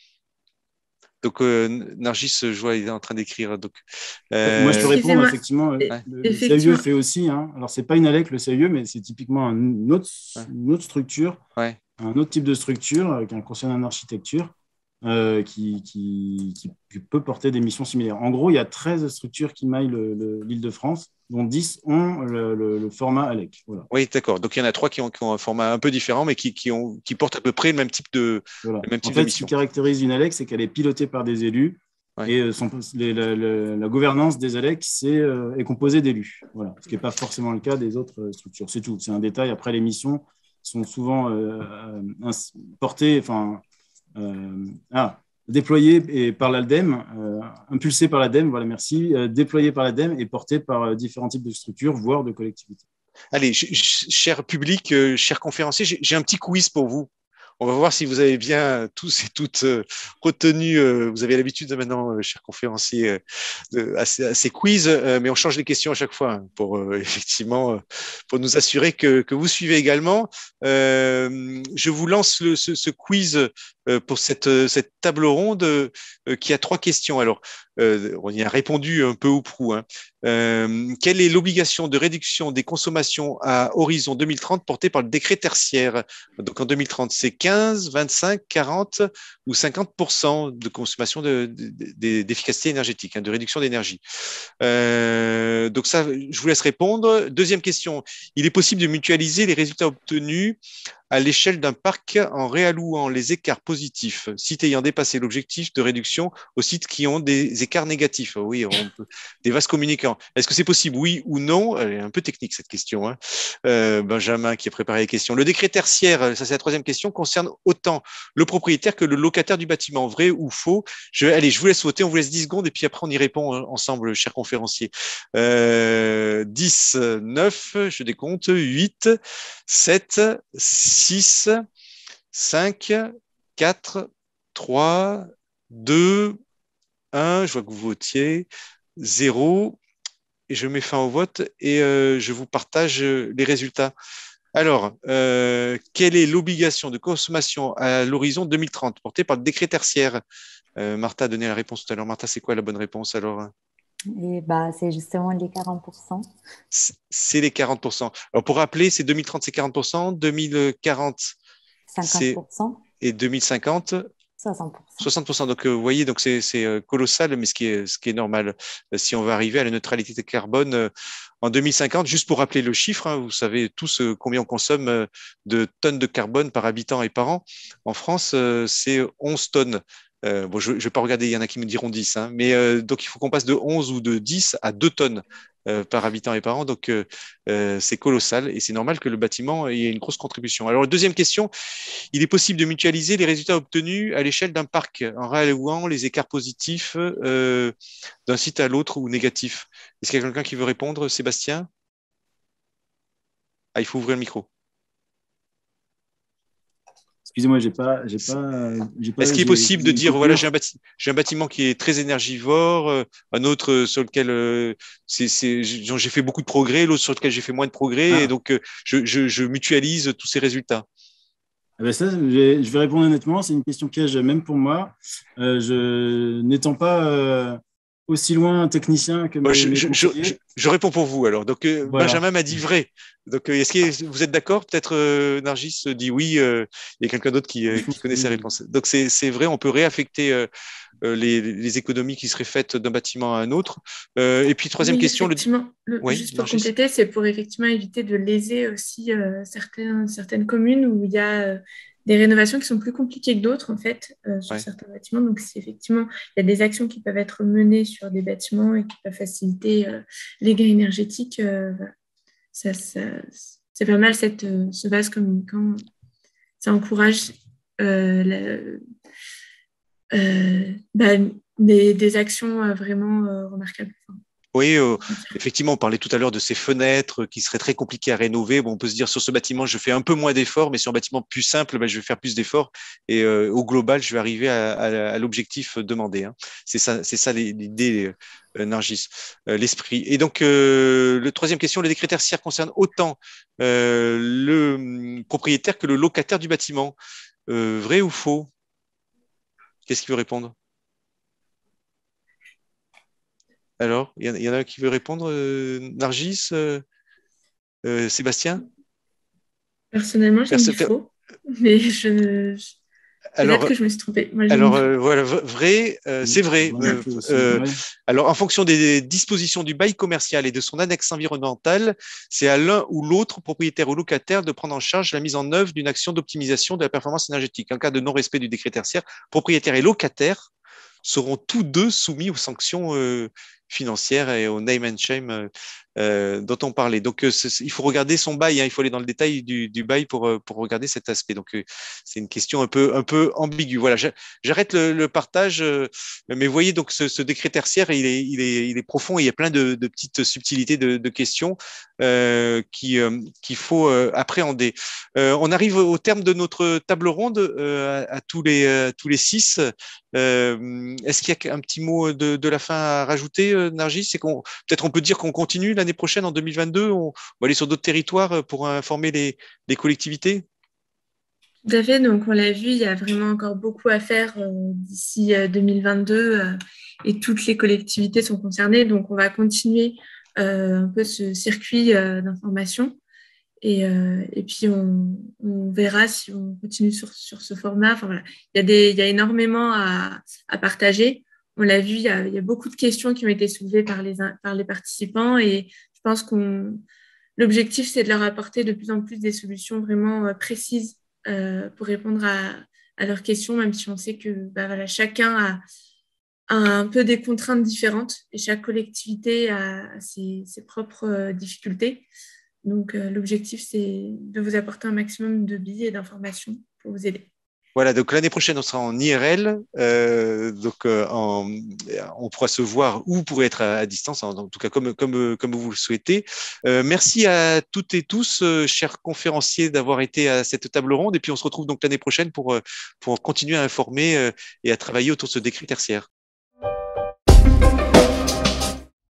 A: Donc, euh, Nargis, je vois, il est en train d'écrire. Donc,
E: euh... Moi, je peux répondre, effectivement. Ouais. Le, effectivement. Le C A U E fait aussi. Hein. Alors, ce n'est pas une A L E C, le C A U E, mais c'est typiquement un autre, ouais. une autre structure,
A: ouais.
E: un autre type de structure, avec un conseil en architecture, euh, qui, qui, qui peut porter des missions similaires. En gros, il y a treize structures qui maillent l'Île-de-France, dont dix ont le, le, le format A L E C. Voilà.
A: Oui, d'accord. Donc, il y en a trois qui ont, qui ont un format un peu différent, mais qui, qui, ont, qui portent à peu près le même type de,
E: voilà.
A: le même type
E: en fait,
A: de mission.
E: Ce qui caractérise une A L E C, c'est qu'elle est pilotée par des élus. Ouais. Et son, les, la, la, la gouvernance des A L E C est, euh, est composée d'élus. Voilà. Ce qui n'est pas forcément le cas des autres structures. C'est tout. C'est un détail. Après, les missions sont souvent euh, euh, portées, enfin, euh, ah, déployées et par l'ADEME, euh, impulsées par l'ADEME, voilà, merci, euh, déployées par l'ADEME et portées par euh, différents types de structures, voire de collectivités.
A: Allez, cher public, euh, chers conférenciers, j'ai un petit quiz pour vous. On va voir si vous avez bien tous et toutes euh, retenu. Euh, vous avez l'habitude maintenant, euh, chers conférenciers, euh, de, à, ces, à ces quiz, euh, mais on change les questions à chaque fois hein, pour euh, effectivement euh, pour nous assurer que, que vous suivez également. Euh, je vous lance le, ce, ce quiz euh, pour cette, cette table ronde euh, qui a trois questions. Alors, euh, on y a répondu un peu ou prou. Hein. Euh, quelle est l'obligation de réduction des consommations à horizon deux mille trente portée par le décret tertiaire? Donc en deux mille trente, c'est quinze, vingt-cinq, quarante ou cinquante pour cent de consommation d'efficacité de, de, énergétique, hein, de réduction d'énergie. Euh, donc ça, je vous laisse répondre. Deuxième question, il est possible de mutualiser les résultats obtenus à l'échelle d'un parc en réallouant les écarts positifs, sites ayant dépassé l'objectif de réduction aux sites qui ont des écarts négatifs. Oui, on peut, des vases communicants. Est-ce que c'est possible, oui ou non? Elle est un peu technique cette question. Hein. Euh, Benjamin qui a préparé les questions. Le décret tertiaire, ça c'est la troisième question, concerne autant le propriétaire que le locataire du bâtiment. Vrai ou faux? je, Allez, je vous laisse voter, on vous laisse dix secondes et puis après on y répond ensemble, chers conférenciers. Euh, dix, neuf, je décompte, huit, sept, six, cinq, quatre, trois, deux, un. Je vois que vous votiez. zéro. Et je mets fin au vote et euh, je vous partage les résultats. Alors, euh, quelle est l'obligation de consommation à l'horizon deux mille trente portée par le décret tertiaire? euh, Martha a donné la réponse tout à l'heure. Martha, c'est quoi la bonne réponse alors?
D: Et bah, c'est justement les quarante pour cent.
A: C'est les quarante pour cent. Alors, pour rappeler, c'est deux mille trente, c'est quarante pour cent, deux mille quarante,
D: cinquante pour cent.
A: Et deux mille cinquante,
D: soixante pour cent.
A: soixante pour cent. Donc, euh, vous voyez, donc c'est colossal, mais ce qui est, ce qui est normal. Euh, si on va arriver à la neutralité de carbone euh, en deux mille cinquante, juste pour rappeler le chiffre, hein, vous savez tous euh, combien on consomme euh, de tonnes de carbone par habitant et par an. En France, euh, c'est onze tonnes. Euh, bon, je ne vais pas regarder, il y en a qui me diront dix, hein, mais euh, donc il faut qu'on passe de onze ou de dix à deux tonnes euh, par habitant et par an, donc euh, euh, c'est colossal et c'est normal que le bâtiment ait une grosse contribution. Alors, deuxième question, il est possible de mutualiser les résultats obtenus à l'échelle d'un parc en réallouant les écarts positifs euh, d'un site à l'autre ou négatifs. Est-ce qu'il y a quelqu'un qui veut répondre, Sébastien? Ah, il faut ouvrir le micro.
E: Excusez-moi, j'ai pas, j'ai pas, j'ai pas.
A: Est-ce qu'il est possible de dire, voilà, j'ai un, bâti j'ai un bâtiment qui est très énergivore, euh, un autre euh, sur lequel euh, c'est, c'est, j'ai fait beaucoup de progrès, l'autre sur lequel j'ai fait moins de progrès, ah. et donc euh, je, je, je mutualise tous ces résultats.
E: Ah ben ça, je vais, je vais répondre honnêtement, c'est une question piège même pour moi. Euh, je n'étant pas euh, aussi loin technicien que
A: bon,
E: mes,
A: je,
E: mes
A: je, je, je réponds pour vous alors. Donc euh, voilà. Benjamin m'a dit vrai. Donc euh, est-ce que vous êtes d'accord? Peut-être euh, Nargis dit oui. Euh, il y a quelqu'un d'autre qui, euh, qui connaît oui, sa réponse. Donc c'est vrai, on peut réaffecter euh, les, les économies qui seraient faites d'un bâtiment à un autre. Euh, et puis troisième
B: oui,
A: question.
B: Effectivement, le... Le, oui, juste pour Nargis. compléter, c'est pour effectivement éviter de léser aussi euh, certains, certaines communes où il y a euh, des rénovations qui sont plus compliquées que d'autres, en fait, euh, sur ouais. certains bâtiments. Donc, effectivement, il y a des actions qui peuvent être menées sur des bâtiments et qui peuvent faciliter euh, les gains énergétiques. Euh, voilà. ça, ça, c'est pas mal, cette, euh, ce vase communicant. Ça encourage euh, la, euh, bah, des, des actions euh, vraiment euh, remarquables. Enfin,
A: oui, euh, effectivement, on parlait tout à l'heure de ces fenêtres qui seraient très compliquées à rénover. Bon, on peut se dire sur ce bâtiment, je fais un peu moins d'efforts, mais sur un bâtiment plus simple, ben, je vais faire plus d'efforts. Et euh, au global, je vais arriver à, à, à l'objectif demandé. Hein. C'est ça, c'est ça l'idée, euh, Nargis, euh, l'esprit. Et donc, euh, le troisième question, le décret tertiaire concerne autant euh, le propriétaire que le locataire du bâtiment. Euh, vrai ou faux? Qu'est-ce qui veut répondre? Alors, il y, y en a un qui veut répondre, euh, Nargis, euh, euh, Sébastien?
B: Personnellement, j'ai dit faux, mais je, je... peut-être que je me suis trompée. Moi,
A: alors, euh, voilà, vrai, euh, c'est vrai. Euh, euh, alors, en fonction des dispositions du bail commercial et de son annexe environnementale, c'est à l'un ou l'autre, propriétaire ou locataire, de prendre en charge la mise en œuvre d'une action d'optimisation de la performance énergétique. En cas de non-respect du décret tertiaire, propriétaire et locataire seront tous deux soumis aux sanctions euh, financières et au name and shame euh, euh, dont on parlait. Donc, euh, il faut regarder son bail, hein, il faut aller dans le détail du, du bail pour, euh, pour regarder cet aspect. Donc, euh, c'est une question un peu, un peu ambiguë. Voilà, j'arrête le, le partage, euh, mais vous voyez, donc, ce, ce décret tertiaire, il est, il, est, il est profond et il y a plein de, de petites subtilités de, de questions euh, qui, euh, qu'il faut euh, appréhender. Euh, on arrive au terme de notre table ronde euh, à, à tous les, euh, tous les six. Euh, Est-ce qu'il y a un petit mot de, de la fin à rajouter, euh, Nargis? C'est qu'on peut-être on peut dire qu'on continue l'année prochaine, en deux mille vingt-deux, on va aller sur d'autres territoires pour informer les, les collectivités?
B: Tout à fait, donc on l'a vu, il y a vraiment encore beaucoup à faire euh, d'ici euh, deux mille vingt-deux euh, et toutes les collectivités sont concernées, donc on va continuer euh, un peu ce circuit euh, d'information. Et, euh, et puis, on, on verra si on continue sur, sur ce format. Enfin, voilà. il, y a des, il y a énormément à, à partager. On l'a vu, il y, a, il y a beaucoup de questions qui ont été soulevées par les, par les participants. Et je pense qu'on l'objectif, c'est de leur apporter de plus en plus des solutions vraiment précises euh, pour répondre à, à leurs questions, même si on sait que bah, voilà, chacun a, a un peu des contraintes différentes et chaque collectivité a, a ses, ses propres euh, difficultés. Donc, euh, l'objectif, c'est de vous apporter un maximum de billes et d'informations pour vous aider.
A: Voilà, donc l'année prochaine, on sera en I R L, euh, donc euh, en, on pourra se voir ou pourrait être à, à distance, en, en tout cas comme, comme, comme vous le souhaitez. Euh, merci à toutes et tous, euh, chers conférenciers, d'avoir été à cette table ronde. Et puis, on se retrouve donc l'année prochaine pour, pour continuer à informer euh, et à travailler autour de ce décret tertiaire.